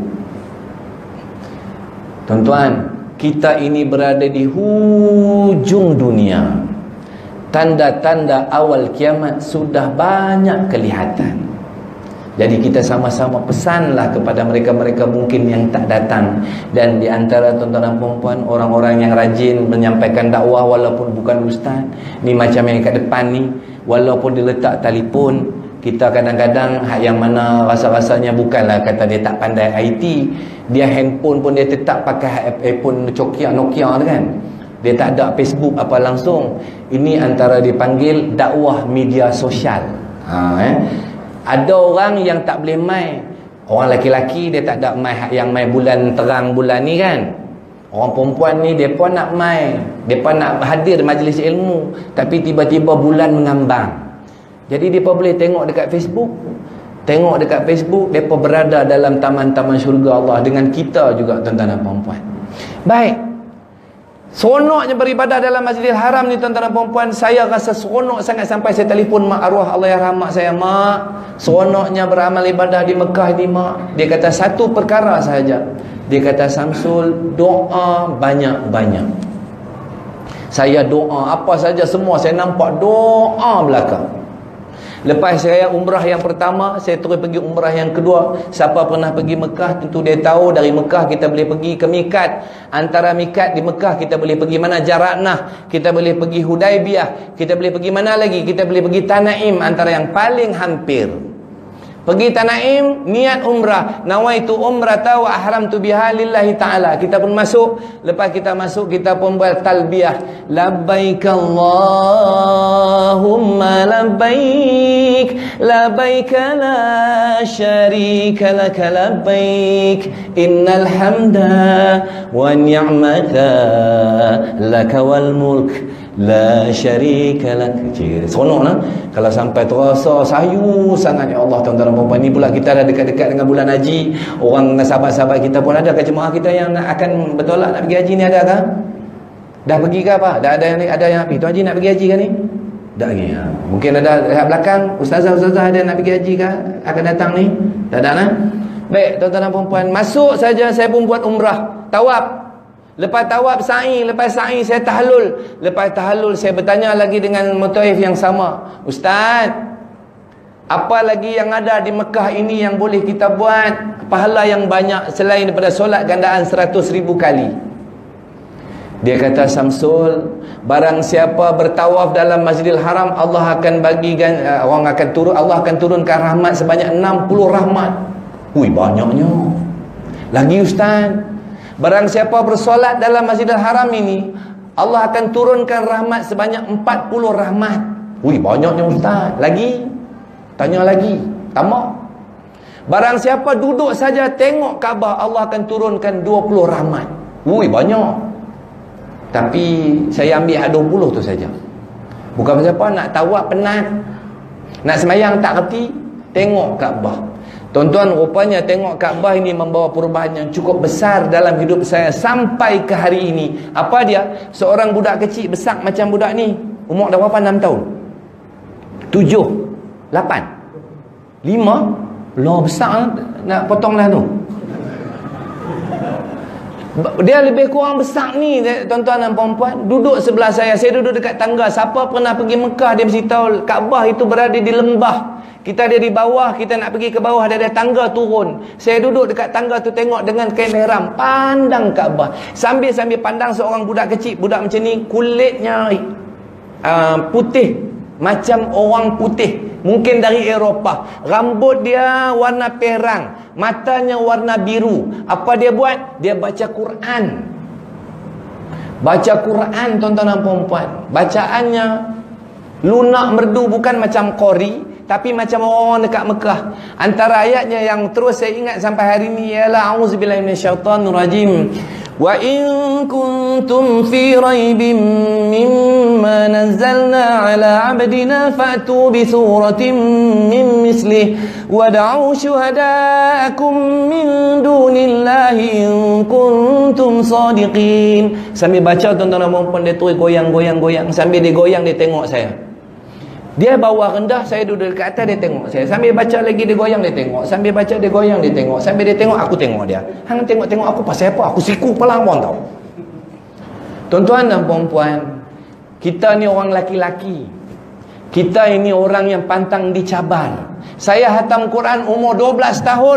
Tuan-tuan, kita ini berada di hujung dunia. Tanda-tanda awal kiamat sudah banyak kelihatan. Jadi kita sama-sama pesanlah kepada mereka-mereka mungkin yang tak datang. Dan di antara tuan-tuan dan perempuan, orang-orang yang rajin menyampaikan dakwah walaupun bukan ustaz, ni macam yang kat depan ni, walaupun dia letak telefon, kita kadang-kadang yang mana rasa-rasanya bukanlah kata dia tak pandai IT, dia handphone pun dia tetap pakai iPhone Nokia kan. Dia tak ada Facebook apa langsung. Ini antara dipanggil dakwah media sosial. Ada orang yang tak boleh mai. Orang lelaki dia tak ada mai yang mai bulan terang bulan ni kan. Orang perempuan ni depa nak mai, depa nak hadir majlis ilmu, tapi tiba-tiba bulan mengambang. Jadi depa boleh tengok dekat Facebook. Tengok dekat Facebook, depa berada dalam taman-taman syurga Allah dengan kita juga tuan-tuan dan perempuan. Baik. Seronoknya beribadah dalam Masjidil Haram ni tuan-tuan dan perempuan. Saya rasa seronok sangat sampai saya telefon mak arwah Allahyarham mak saya. Mak, seronoknya beramal ibadah di Mekah ni mak. Dia kata satu perkara sahaja. Dia kata, Samsul, doa banyak-banyak. Saya doa apa saja semua saya nampak doa belaka. Lepas saya umrah yang pertama, saya terus pergi umrah yang kedua. Siapa pernah pergi Mekah tentu dia tahu, dari Mekah kita boleh pergi ke mikat. Antara mikat di Mekah kita boleh pergi mana? Jaraknah. Kita boleh pergi Hudaibiyah. Kita boleh pergi mana lagi? Kita boleh pergi Tanaim, antara yang paling hampir. Pergi Tanaim, niat umrah, nawaitu umrata wa ahramtu biha lillahi ta'ala. Kita pun masuk. Lepas kita masuk, kita pun buat talbiyah, labbaik Allahumma labbaik, labbaik la syarika laka labbaik, innal hamda wa ni'mata laka wal mulk la syarika lak. Seronoklah kalau sampai terasa sayu sangat ya Allah tuan-tuan dan puan-puan. Ni pula kita dah dekat-dekat dengan bulan haji. Orang sahabat-sahabat kita pun ada ke jemaah kita yang akan bertolak nak pergi haji ni, ada ke? Dah pergi ke apa? Dah ada yang pergi. Tuan Haji nak pergi haji ke ni? Tak pergi. Mungkin ada dekat belakang ustazah-ustazah ada nak pergi haji ke akan datang ni? Tak ada lah. Baik tuan-tuan dan puan-puan, masuk saja saya pun buat umrah, tawaf. Lepas tawaf sa'i, lepas sa'i saya tahallul. Lepas tahallul saya bertanya lagi dengan mutaif yang sama. Ustaz, apa lagi yang ada di Mekah ini yang boleh kita buat pahala yang banyak selain daripada solat gandaan 100,000 kali? Dia kata, Samsul, barang siapa bertawaf dalam Masjidil Haram, Allah akan bagikan Allah akan turunkan rahmat sebanyak 60 rahmat. Ui, banyaknya. Lagi ustaz, barang siapa bersolat dalam Masjidil Haram ini, Allah akan turunkan rahmat sebanyak 40 rahmat. Ui, banyaknya ustaz. Lagi? Tanya lagi. Tambah. Barang siapa duduk saja tengok Kaabah, Allah akan turunkan 20 rahmat. Ui, banyak. Tapi saya ambil 20 tu saja. Bukan siapa nak tawaf penat, nak semayang tak reti, tengok Kaabah. Tuan-tuan, rupanya tengok Kaabah ini membawa perubahan yang cukup besar dalam hidup saya sampai ke hari ini. Apa dia? Seorang budak kecil besar macam budak ni, umur dah berapa? 6 tahun, 7, 8, 5. Lah besar nak potong lah tu. Dia lebih kurang besar ni, tuan-tuan dan puan-puan. Duduk sebelah saya duduk dekat tangga. Siapa pernah pergi Mekah, dia mesti tahu Kaabah itu berada di lembah. Kita ada di bawah, kita nak pergi ke bawah, ada tangga turun. Saya duduk dekat tangga tu, tengok dengan kain ihram, pandang Kaabah. Sambil pandang seorang budak kecil. Budak macam ni, kulitnya putih, macam orang putih, mungkin dari Eropah. Rambut dia warna perang, matanya warna biru. Apa dia buat? Dia baca Quran. Baca Quran, tuan-tuan dan puan-puan. Bacaannya lunak merdu, bukan macam qori, tapi macam orang dekat Mekah. Antara ayatnya yang terus saya ingat sampai hari ini ialah auzubillahi minasyaitonirrajim. Wa in kuntum fi raibin mimma nazzalna ala 'abdina fa'tu bi suratin min mislihi wad'u syuhada'akum min dunillahi in kuntum shadiqin. Sambil baca, tuan-tuan dan puan-puan, dia terus goyang. Sambil dia goyang, dia tengok saya. Dia bawa rendah, saya duduk dekat atas, dia tengok saya. Sambil baca lagi, dia goyang, dia tengok. Sambil baca, dia goyang, dia tengok. Sambil dia tengok, aku tengok dia. Hang tengok aku pasal apa? Aku siku kepala abang tau. Tuan-tuan dan puan-puan, kita ni orang laki-laki. Kita ini orang yang pantang dicabar. Saya hatam Quran umur 12 tahun.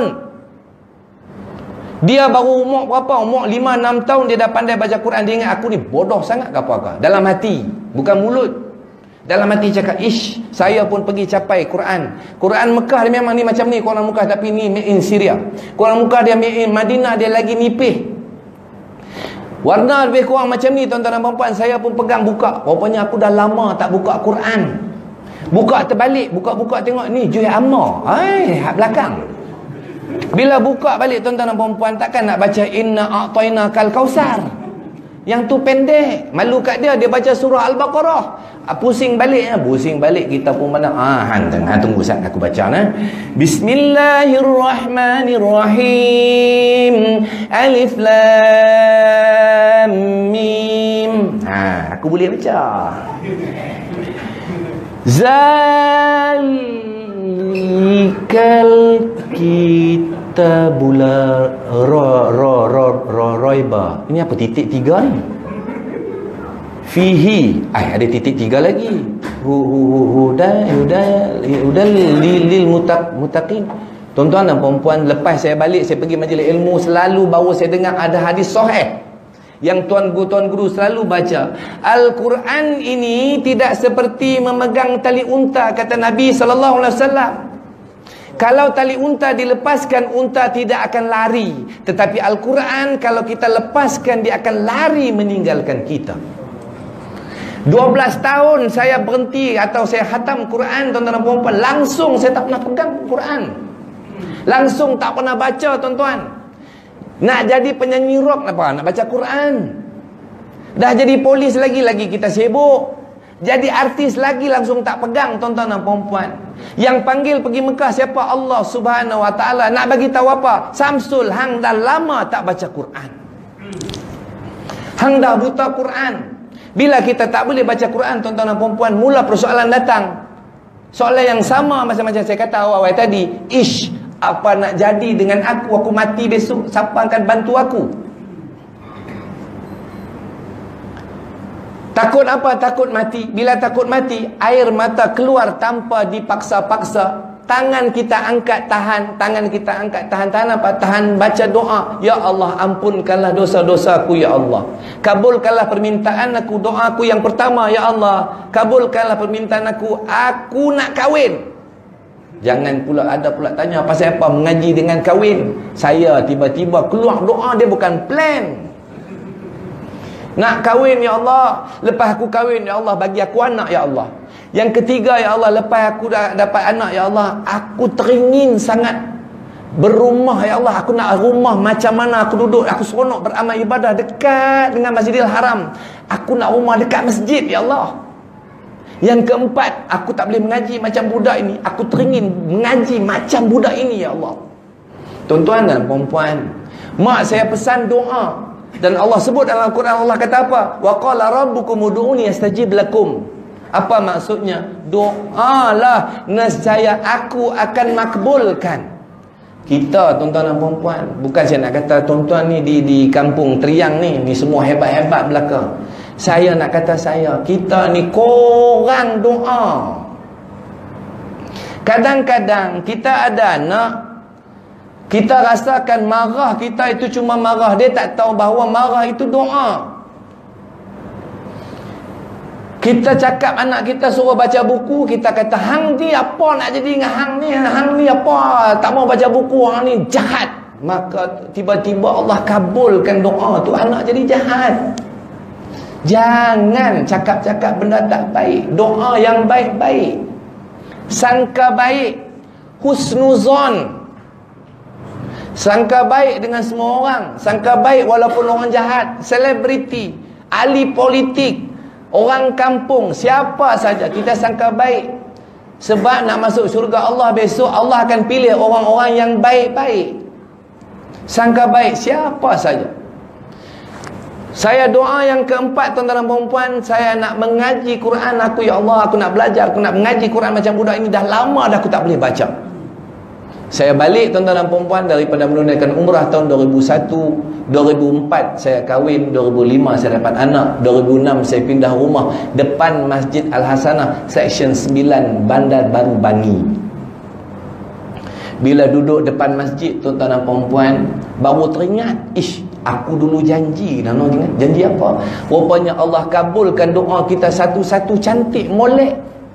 Dia baru umur berapa? Umur 5-6 tahun dia dah pandai baca Quran. Dia ingat aku ni bodoh sangat ke apa-apa. Dalam hati, bukan mulut. Dalam hati cakap, ish, saya pun pergi capai Quran. Quran Mekah dia memang ni macam ni, Quran Mekah, tapi ni made in Syria. Quran Mekah dia made in Madinah, dia lagi nipih. Warna lebih kurang macam ni, tuan-tuan dan puan-puan. Saya pun pegang buka. Rupanya aku dah lama tak buka Quran. Buka terbalik, buka tengok ni Juh Ammar. Hak belakang. Bila buka balik, tuan-tuan dan puan-puan, takkan nak baca inna a'tainakal kausar. Yang tu pendek. Malu kat dia, dia baca surah Al-Baqarah. Pusing balik kita pun mana. Tunggu Ustaz, aku baca nah. Bismillahirrahmanirrahim. Alif lam mim. Aku boleh baca. Zalikal kitabul raiba. Ini apa titik 3 ni? Fihi, ada titik 3 lagi. Hudal lil muttaqin. Tuan-tuan dan puan-puan, lepas saya balik, saya pergi majlis ilmu, selalu baru saya dengar ada hadis sahih yang tuan guru selalu baca. Al-Quran ini tidak seperti memegang tali unta, kata Nabi sallallahu alaihi wasallam. Kalau tali unta dilepaskan, unta tidak akan lari. Tetapi Al-Quran, kalau kita lepaskan, dia akan lari meninggalkan kita. 12 tahun saya berhenti atau saya khatam Quran, tuan-tuan dan puan-puan. Langsung saya tak pernah pegang Quran. Langsung tak pernah baca, tuan-tuan. Nak jadi penyanyi rock apa? Nak baca Quran. Dah jadi polis lagi kita sibuk. Jadi artis lagi langsung tak pegang, tuan-tuan dan puan-puan. Yang panggil pergi Mekah siapa? Allah Subhanahu wa taala. Nak bagi tahu apa? Samsul, hang dah lama tak baca Quran. Hang dah buta Quran. Bila kita tak boleh baca Quran, tuan-tuan dan puan-puan, mula persoalan datang. Soalan yang sama macam-macam saya kata awal tadi. Ish, apa nak jadi dengan aku? Aku mati besok, siapa akan bantu aku? Takut apa? Takut mati. Bila takut mati, air mata keluar tanpa dipaksa-paksa. Tangan kita angkat tahan. Tangan kita angkat tahan apa? Tahan baca doa. Ya Allah, ampunkanlah dosa-dosaku ya Allah. Kabulkanlah permintaan aku, doaku yang pertama ya Allah. Kabulkanlah permintaan aku. Aku nak kahwin. Jangan pula ada pula tanya pasal apa mengaji dengan kahwin. Saya tiba-tiba keluar doa, dia bukan plan. Nak kahwin ya Allah. Lepas aku kahwin ya Allah, bagi aku anak ya Allah. Yang ketiga ya Allah, lepas aku dah dapat anak ya Allah, aku teringin sangat berumah ya Allah. Aku nak rumah macam mana aku duduk, aku seronok beramal ibadah dekat dengan Masjidil Haram. Aku nak rumah dekat masjid ya Allah. Yang keempat, aku tak boleh mengaji macam budak ini. Aku teringin mengaji macam budak ini, ya Allah. Tuan-tuan dan puan-puan, mak saya pesan doa. Dan Allah sebut dalam Al-Quran, Allah kata apa? Wa qala rabbukum ud'uni astajib lakum. Apa maksudnya? Doalah, nescaya aku akan makbulkan. Kita, tuan-tuan dan puan-puan, bukan saya nak kata tuan-tuan ni di kampung Teriang ni semua hebat-hebat belaka. Saya nak kata kita ni korang doa. Kadang-kadang kita ada anak, kita rasakan marah kita itu cuma marah. Dia tak tahu bahawa marah itu doa. Kita cakap anak kita suruh baca buku, kita kata hang ni apa nak jadi dengan hang ni apa tak mau baca buku, hang ni jahat. Maka tiba-tiba Allah kabulkan doa tu, anak jadi jahat. Jangan cakap-cakap benda tak baik. Doa yang baik-baik, sangka baik, husnuzon, sangka baik dengan semua orang, sangka baik walaupun orang jahat, selebriti, ahli politik, orang kampung, siapa saja kita sangka baik. Sebab nak masuk syurga Allah besok, Allah akan pilih orang-orang yang baik-baik. Sangka baik siapa saja. Saya doa yang keempat, tuan-tuan dan puan-puan, saya nak mengaji Quran aku, ya Allah, aku nak belajar, aku nak mengaji Quran macam budak ini. Dah lama dah aku tak boleh baca. Saya balik, tuan-tuan dan puan-puan, daripada menunaikan umrah tahun 2001, 2004 saya kahwin, 2005 saya dapat anak, 2006 saya pindah rumah depan Masjid Al-Hasanah, Seksyen 9, Bandar Baru Bangi. Bila duduk depan masjid, tuan-tuan dan puan-puan, baru teringat, aku dulu janji. Janji apa? Rupanya Allah kabulkan doa kita satu-satu cantik, molek.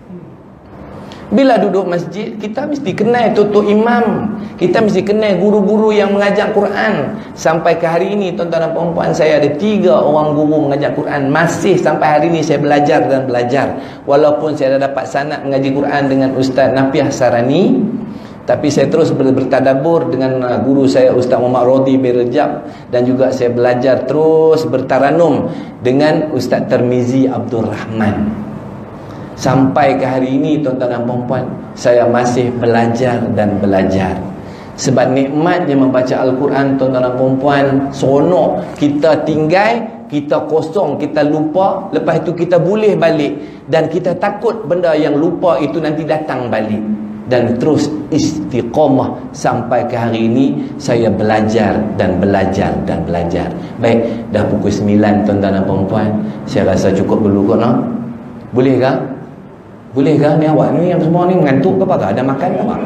Bila duduk masjid, kita mesti kenal tutup imam, kita mesti kenal guru-guru yang mengajar Quran. Sampai ke hari ini, tuan-tuan dan puan-puan, saya ada 3 orang guru mengajar Quran. Masih sampai hari ini saya belajar dan belajar. Walaupun saya dah dapat sanad mengaji Quran dengan Ustaz Nafiah Sarani, tapi saya terus bertadabur dengan guru saya Ustaz Muhammad Rodi bin Rejab, dan juga saya belajar terus bertaranum dengan Ustaz Termizi Abdul Rahman. Sampai ke hari ini, tuan-tuan dan puan-puan, saya masih belajar dan belajar. Sebab nikmatnya membaca Al-Quran, tuan-tuan dan puan-puan, seronok. Kita tinggal, kita kosong, kita lupa, lepas itu kita boleh balik, dan kita takut benda yang lupa itu nanti datang balik. Dan terus istiqamah sampai ke hari ini, saya belajar dan belajar dan belajar. Baik, dah pukul 9, tuan-tuan dan puan-puan, saya rasa cukup dulu kot, no? Boleh ke? Boleh ke? Ni awak ni yang semua ni mengantuk ke apa? Ada makan ke apa?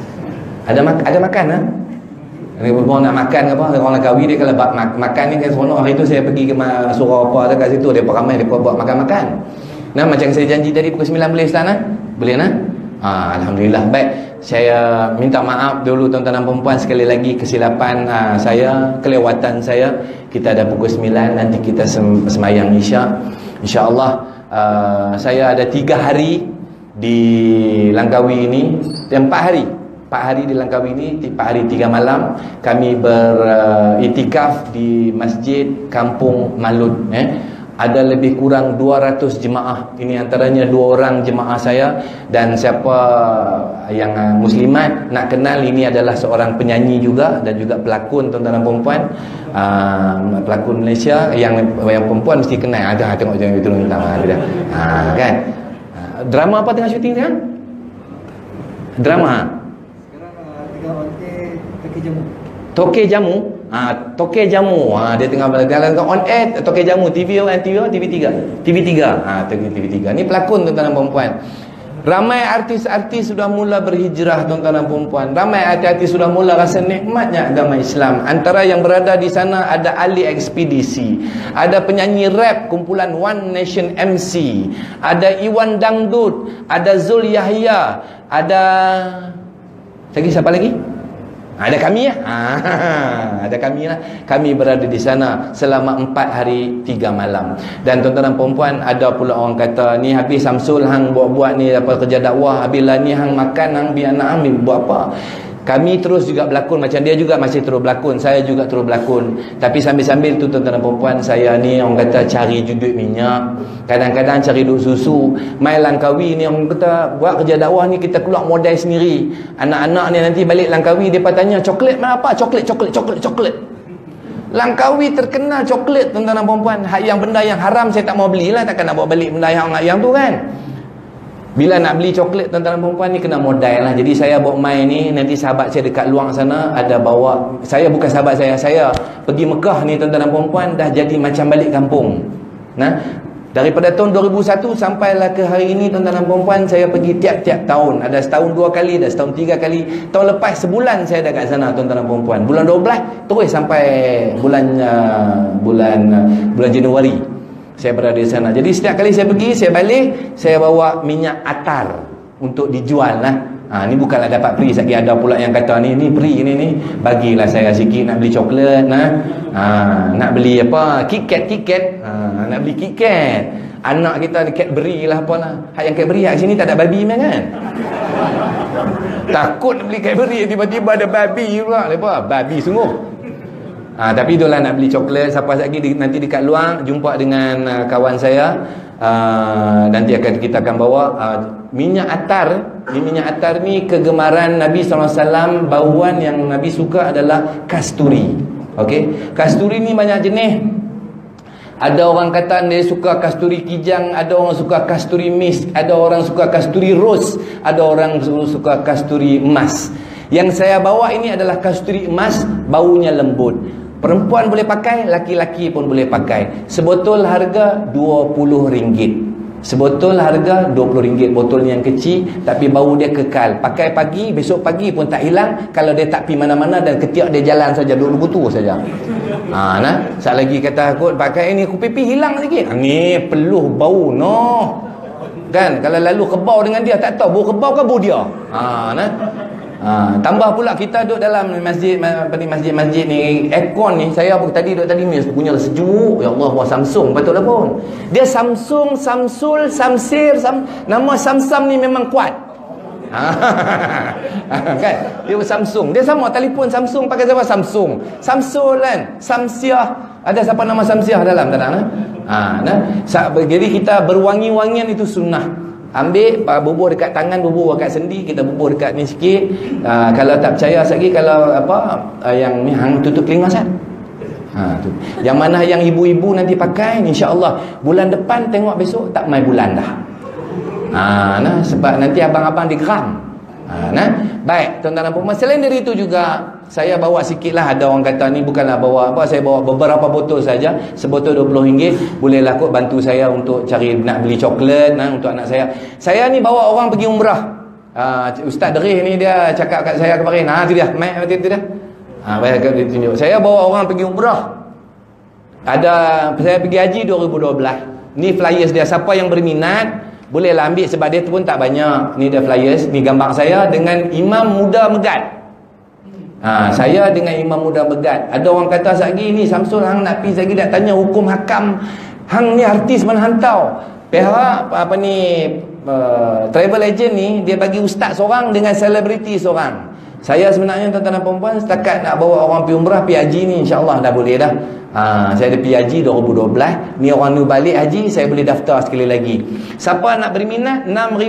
Ada makan, ha? Orang nak makan ke apa? Orang nak kahwin dia kalau makan ni kan seronok. Hari tu saya pergi ke surau apa dekat situ, dia ramai dia buat makan-makan. Nah, macam saya janji tadi pukul 9 boleh start, ha? Boleh, nah? Alhamdulillah. Baik, saya minta maaf dulu tuan-tuan dan puan-puan, sekali lagi kesilapan saya, kelewatan saya. Kita ada pukul 9, nanti kita semayang Isya. InsyaAllah saya ada 3 hari di Langkawi ini, 4 hari di Langkawi ini, 4 hari 3 malam kami beritikaf di Masjid Kampung Malut. Ada lebih kurang 200 jemaah. Ini antaranya 2 orang jemaah saya. Dan siapa yang muslimat nak kenal, ini adalah seorang penyanyi juga dan juga pelakon, tuan-tuan dan puan-puan, pelakon Malaysia. Yang perempuan mesti kenal. Ada tengok jangan itu kan. Drama apa tengah syuting sekarang? Drama. Sekarang tengah on air Toke Jamu. Toke Jamu. Toke Jamu. Dia tengah dalam on air Toke Jamu. TV3. TV3. Ni pelakon, tuan-tuan dan puan-puan. Ramai artis-artis sudah mula berhijrah, tuan-tuan dan puan-puan. Ramai artis-artis sudah mula rasa nikmatnya agama Islam. Antara yang berada di sana ada Ali Ekspedisi, ada penyanyi rap kumpulan One Nation MC, ada Iwan Dangdut, ada Zul Yahya, ada siapa lagi? Ada kami ya. Ada kami lah. Kami berada di sana selama 4 hari 3 malam. Dan tuan-tuan dan puan-puan, ada pula orang kata, ni habis Samsul hang buat-buat ni apa kerja dakwah, habis lah ni hang makan, hang biar anak hang buat apa? Kami terus juga berlakon, macam dia juga masih terus berlakon, saya juga terus berlakon. Tapi sambil-sambil tu tuan-tuan dan puan, saya ni orang kata cari juduk minyak, kadang-kadang cari duk susu. Mai Langkawi ni orang kata buat kerja dakwah ni kita keluar modal sendiri. Anak-anak ni nanti balik Langkawi depa tanya coklat mana apa? Coklat. Langkawi terkenal coklat tuan-tuan dan puan. Hak yang benda yang haram saya tak mau belilah, takkan nak bawa balik benda yang tu kan. Bila nak beli coklat tuan-tuan dan puan ni kena modal lah. Jadi saya bawa mai ni, nanti sahabat saya dekat luang sana ada bawa, saya bukan sahabat saya pergi Mekah ni tuan-tuan dan puan, dah jadi macam balik kampung. Nah, daripada tahun 2001 sampailah ke hari ini tuan-tuan dan puan, saya pergi tiap-tiap tahun. Ada setahun 2 kali, ada setahun 3 kali. Tahun lepas sebulan saya dah kat sana tuan-tuan dan puan. Bulan 12 terus sampai bulan Januari saya berada di sana. Jadi setiap kali saya pergi, saya balik, saya bawa minyak atar untuk dijual lah. Ni bukanlah dapat free. Sekali ada pula yang kata ni free ni. Bagilah saya sikit nak beli coklat nak beli apa? KitKat. Nak beli KitKat. Anak kita ni Cadbury lah apalah. Hak yang Cadbury kat sini tak ada babi meh kan? Takut nak beli Cadbury tiba-tiba ada babi pula. Lepas babi sungguh. Tapi itulah nak beli coklat. Siapa lagi nanti dekat luar jumpa dengan kawan saya, nanti kita akan bawa minyak atar. Minyak atar ni kegemaran Nabi SAW. Bauan yang Nabi suka adalah kasturi. Okey, kasturi ni banyak jenis. Ada orang kata dia suka kasturi kijang, ada orang suka kasturi misk, ada orang suka kasturi rose, ada orang suka kasturi emas. Yang saya bawa ini adalah kasturi emas, baunya lembut. Perempuan boleh pakai, laki-laki pun boleh pakai. Sebotol harga RM20. Sebotol harga RM20. Botol yang kecil tapi bau dia kekal. Pakai pagi, besok pagi pun tak hilang. Kalau dia tak pergi mana-mana dan ketiak dia jalan saja, duduk butuh saja. Sat lagi kata aku pakai ini, aku pipi hilang sikit. Ni peluh bau kan. Kalau lalu kebau dengan dia tak tahu bau kebau ke bau dia. Tambah pula kita duduk dalam masjid ni, aircon ni, saya tadi ni punya sejuk. Ya Allah, wah Samsung patutlah pun. Dia Samsung, Samsul, Samsir, nama Samsam ni memang kuat. Kan? Dia Samsung. Dia sama telefon Samsung pakai siapa? Samsung. Samsul kan? Samsiah. Ada siapa nama Samsiah dalam tak ada? Jadi kita berwangi-wangian itu sunnah. Ambil bubur dekat tangan, bubur dekat sendi, kita bubur dekat ni sikit. Kalau tak percaya lagi, kalau yang ni hang tutup telinga sat. Tu. Yang mana yang ibu-ibu nanti pakai, insya-Allah bulan depan tengok besok tak mai bulan dah. Sebab nanti abang-abang digeram. Baik, tuan-tuan dan puan, selain dari itu juga saya bawa sikitlah. Ada orang kata ni bukanlah bawa apa, saya bawa beberapa botol saja. Sebotol RM20. Bolehlah kot bantu saya untuk cari nak beli coklat untuk anak saya. Saya ni bawa orang pergi umrah. Ustaz Derih ni dia cakap kat saya kemarin. Tu dia, mic tu dah. Dia tunjuk. Saya bawa orang pergi umrah. Saya pergi haji 2012. Ni flyers dia. Siapa yang berminat bolehlah ambil sebab dia tu pun tak banyak. Ni dia flyers, ni gambar saya dengan Imam Muda Megat. Saya dengan Imam Muda Megat. Ada orang kata sagi ni Samsul hang nak pergi lagi nak tanya hukum hakam. Hang ni artis mana hantau. Pihak travel agent ni dia bagi ustaz seorang dengan selebriti seorang. Saya sebenarnya tuan-tuan dan puan-puan setakat nak bawa orang pergi umrah, pergi haji ni insya-Allah dah boleh dah. Saya ada pergi haji 2012. Ni orang ni balik haji, saya boleh daftar sekali lagi. Siapa nak berminat,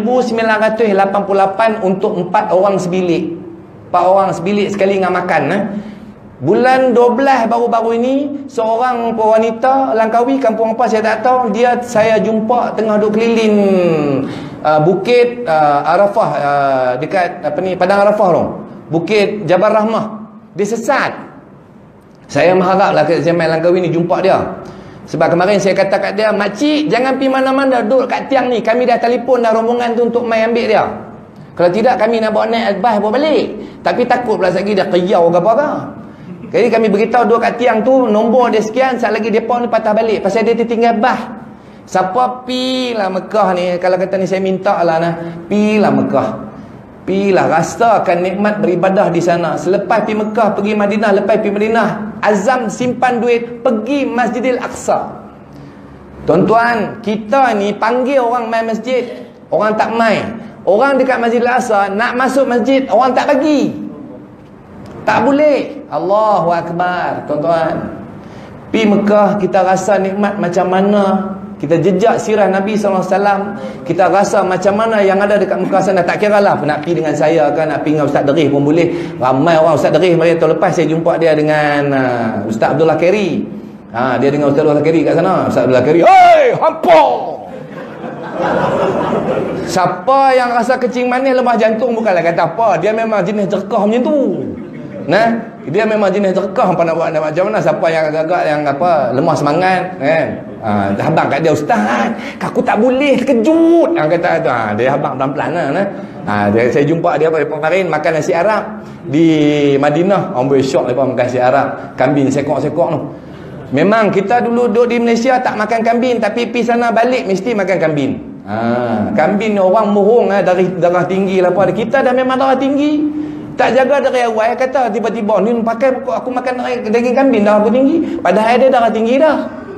6,988 untuk 4 orang sebilik. 4 orang sebilik sekali dengan makan. Bulan 12 baru-baru ini, seorang wanita Langkawi, kampung apa saya tak tahu, saya jumpa tengah duduk keliling Bukit Arafah, dekat Padang Arafah tu. Bukit Jabal Rahmah. Dia sesat. Saya mengharaplah Zaman Langkawi ni jumpa dia. Sebab kemarin saya kata kat dia, makcik jangan pergi mana-mana, duduk kat tiang ni. Kami dah telefon dah rombongan tu untuk mai ambil dia. Kalau tidak kami nak bawa naik bas bawa balik. Tapi takut pula lagi dia keyau ke apa-apa. Jadi kami beritahu duduk kat tiang tu, nombor dia sekian, saat lagi depa ni patah balik pasal dia tertinggal bas. Siapa pilah Mekah ni, kalau kata ni saya minta lah pilah Mekah. Pilah rasakan nikmat beribadah di sana. Selepas pergi Mekah, pergi Madinah, lepas pergi Madinah, azam simpan duit, pergi Masjidil Aqsa. Tuan-tuan, kita ni panggil orang main masjid, orang tak main. Orang dekat Masjidil Aqsa nak masuk masjid, orang tak bagi. Tak boleh. Allahu Akbar. Tuan-tuan, pergi Mekah, kita rasa nikmat macam mana. Kita jejak sirah Nabi SAW, kita rasa macam mana yang ada dekat Mekah sana. Tak kira lah nak pergi dengan saya kan, nak pergi dengan Ustaz Derih pun boleh. Ramai orang. Ustaz Derih tahun lepas saya jumpa dia dengan Ustaz Abdullah Keri. Dia dengan Ustaz Abdullah Keri kat sana. Ustaz Abdullah Keri, "Hei, hampa!" Siapa yang rasa kecing manis lemah jantung bukanlah kata apa. Dia memang jenis jerkah macam tu. Nah, dia memang jenis jerkah. Apa nak buat, nak macam mana. Siapa yang agak-agak yang apa lemah semangat kan. Habang kat dia, "Ustaz, aku tak boleh, terkejut." Dia kata tu. Dia habang pelan-pelan lah. Saya jumpa dia kemarin makan nasi Arab di Madinah. Orang boleh syok lepas makan nasi Arab. Kambing sekok-sekok tu. Memang kita dulu duduk di Malaysia tak makan kambing, tapi pergi sana balik mesti makan kambing. Kambing ni orang murung dari darah tinggi lah apa. Kita dah memang darah tinggi. Tak jaga dari awal, kata tiba-tiba ni pakai aku makan daging kambing darah tinggi. Padahal dia darah tinggi dah.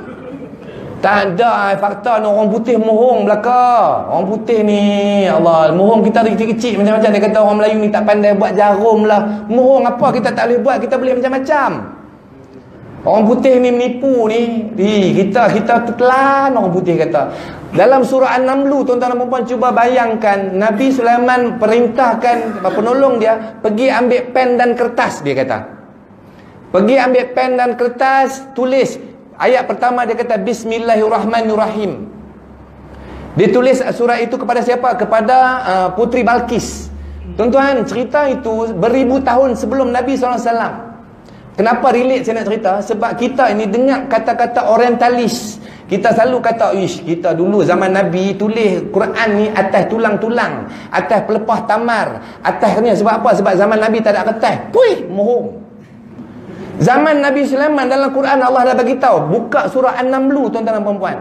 Tak ada fakta ni orang putih murung belaka. Orang putih ni Allah, murung kita dari kecil-kecil macam-macam. Dia kata orang Melayu ni tak pandai buat jarum lah. Murung apa kita tak boleh buat, kita boleh macam-macam. Orang putih ni menipu ni. Kita telan orang putih kata. Dalam surah An-Naml, tuan-tuan dan puan cuba bayangkan, Nabi Sulaiman perintahkan penolong dia pergi ambil pen dan kertas, dia kata. Pergi ambil pen dan kertas, tulis. Ayat pertama dia kata Bismillahirrahmanirrahim. Dia tulis surah itu kepada siapa? Kepada Putri Balqis. Tuan-tuan, cerita itu beribu tahun sebelum Nabi SAW. Kenapa relate saya nak cerita? Sebab kita ini dengar kata-kata orientalis. Kita selalu kata, kita dulu zaman Nabi tulis Quran ni atas tulang-tulang, atas pelepah tamar, atasnya. Sebab apa? Sebab zaman Nabi tak ada kertas. Puih, mohong. Zaman Nabi Sulaiman dalam Quran Allah dah bagi tahu. Buka surah An-Naml, tuan-tuan dan puan-puan.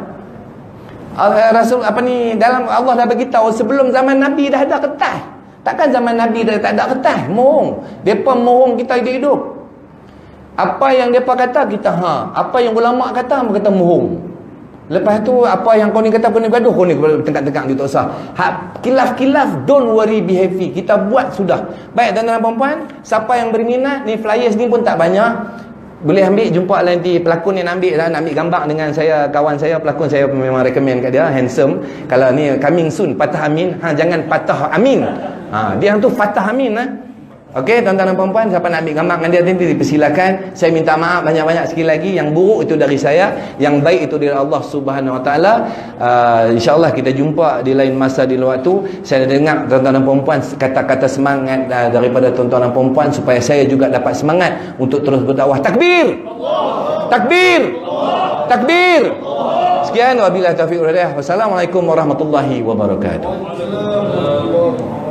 Rasul dalam Allah dah bagi tahu sebelum zaman Nabi dah ada kertas. Takkan zaman Nabi dah tak ada kertas? Mohong. Depa mohong kita hidup-hidup. Apa yang depa kata kita apa yang ulama kata mereka kata mohong. Lepas tu apa yang kau ni kata kau ni gaduh, kau ni tengah-tengah tu tak usah. Kilaf-kilaf, don't worry, be happy. Kita buat sudah. Baik tuan-tuan dan puan-puan, siapa yang berminat ni, flyers ni pun tak banyak. Boleh ambil, jumpa nanti pelakon yang nak ambil gambar dengan saya, kawan saya, pelakon saya memang recommend kat dia, handsome. Kalau ni coming soon, Fatah Amin, jangan Fatah Amin. Dia yang tu Fatah Amin Okey, tuan-tuan dan puan-puan, siapa nak ambil gambar dengan dia nanti dipersilakan. Saya minta maaf banyak-banyak sekali lagi. Yang buruk itu dari saya, yang baik itu dari Allah Subhanahu Wa Taala. InsyaAllah kita jumpa di lain masa, di luar waktu. Saya dengar tuan-tuan dan puan-puan kata-kata semangat daripada tuan-tuan dan puan-puan supaya saya juga dapat semangat untuk terus berdakwah. Takbir! Takbir! Takbir! Sekian, wabillahi taufiq wal hidayah. Wassalamualaikum warahmatullahi wabarakatuh.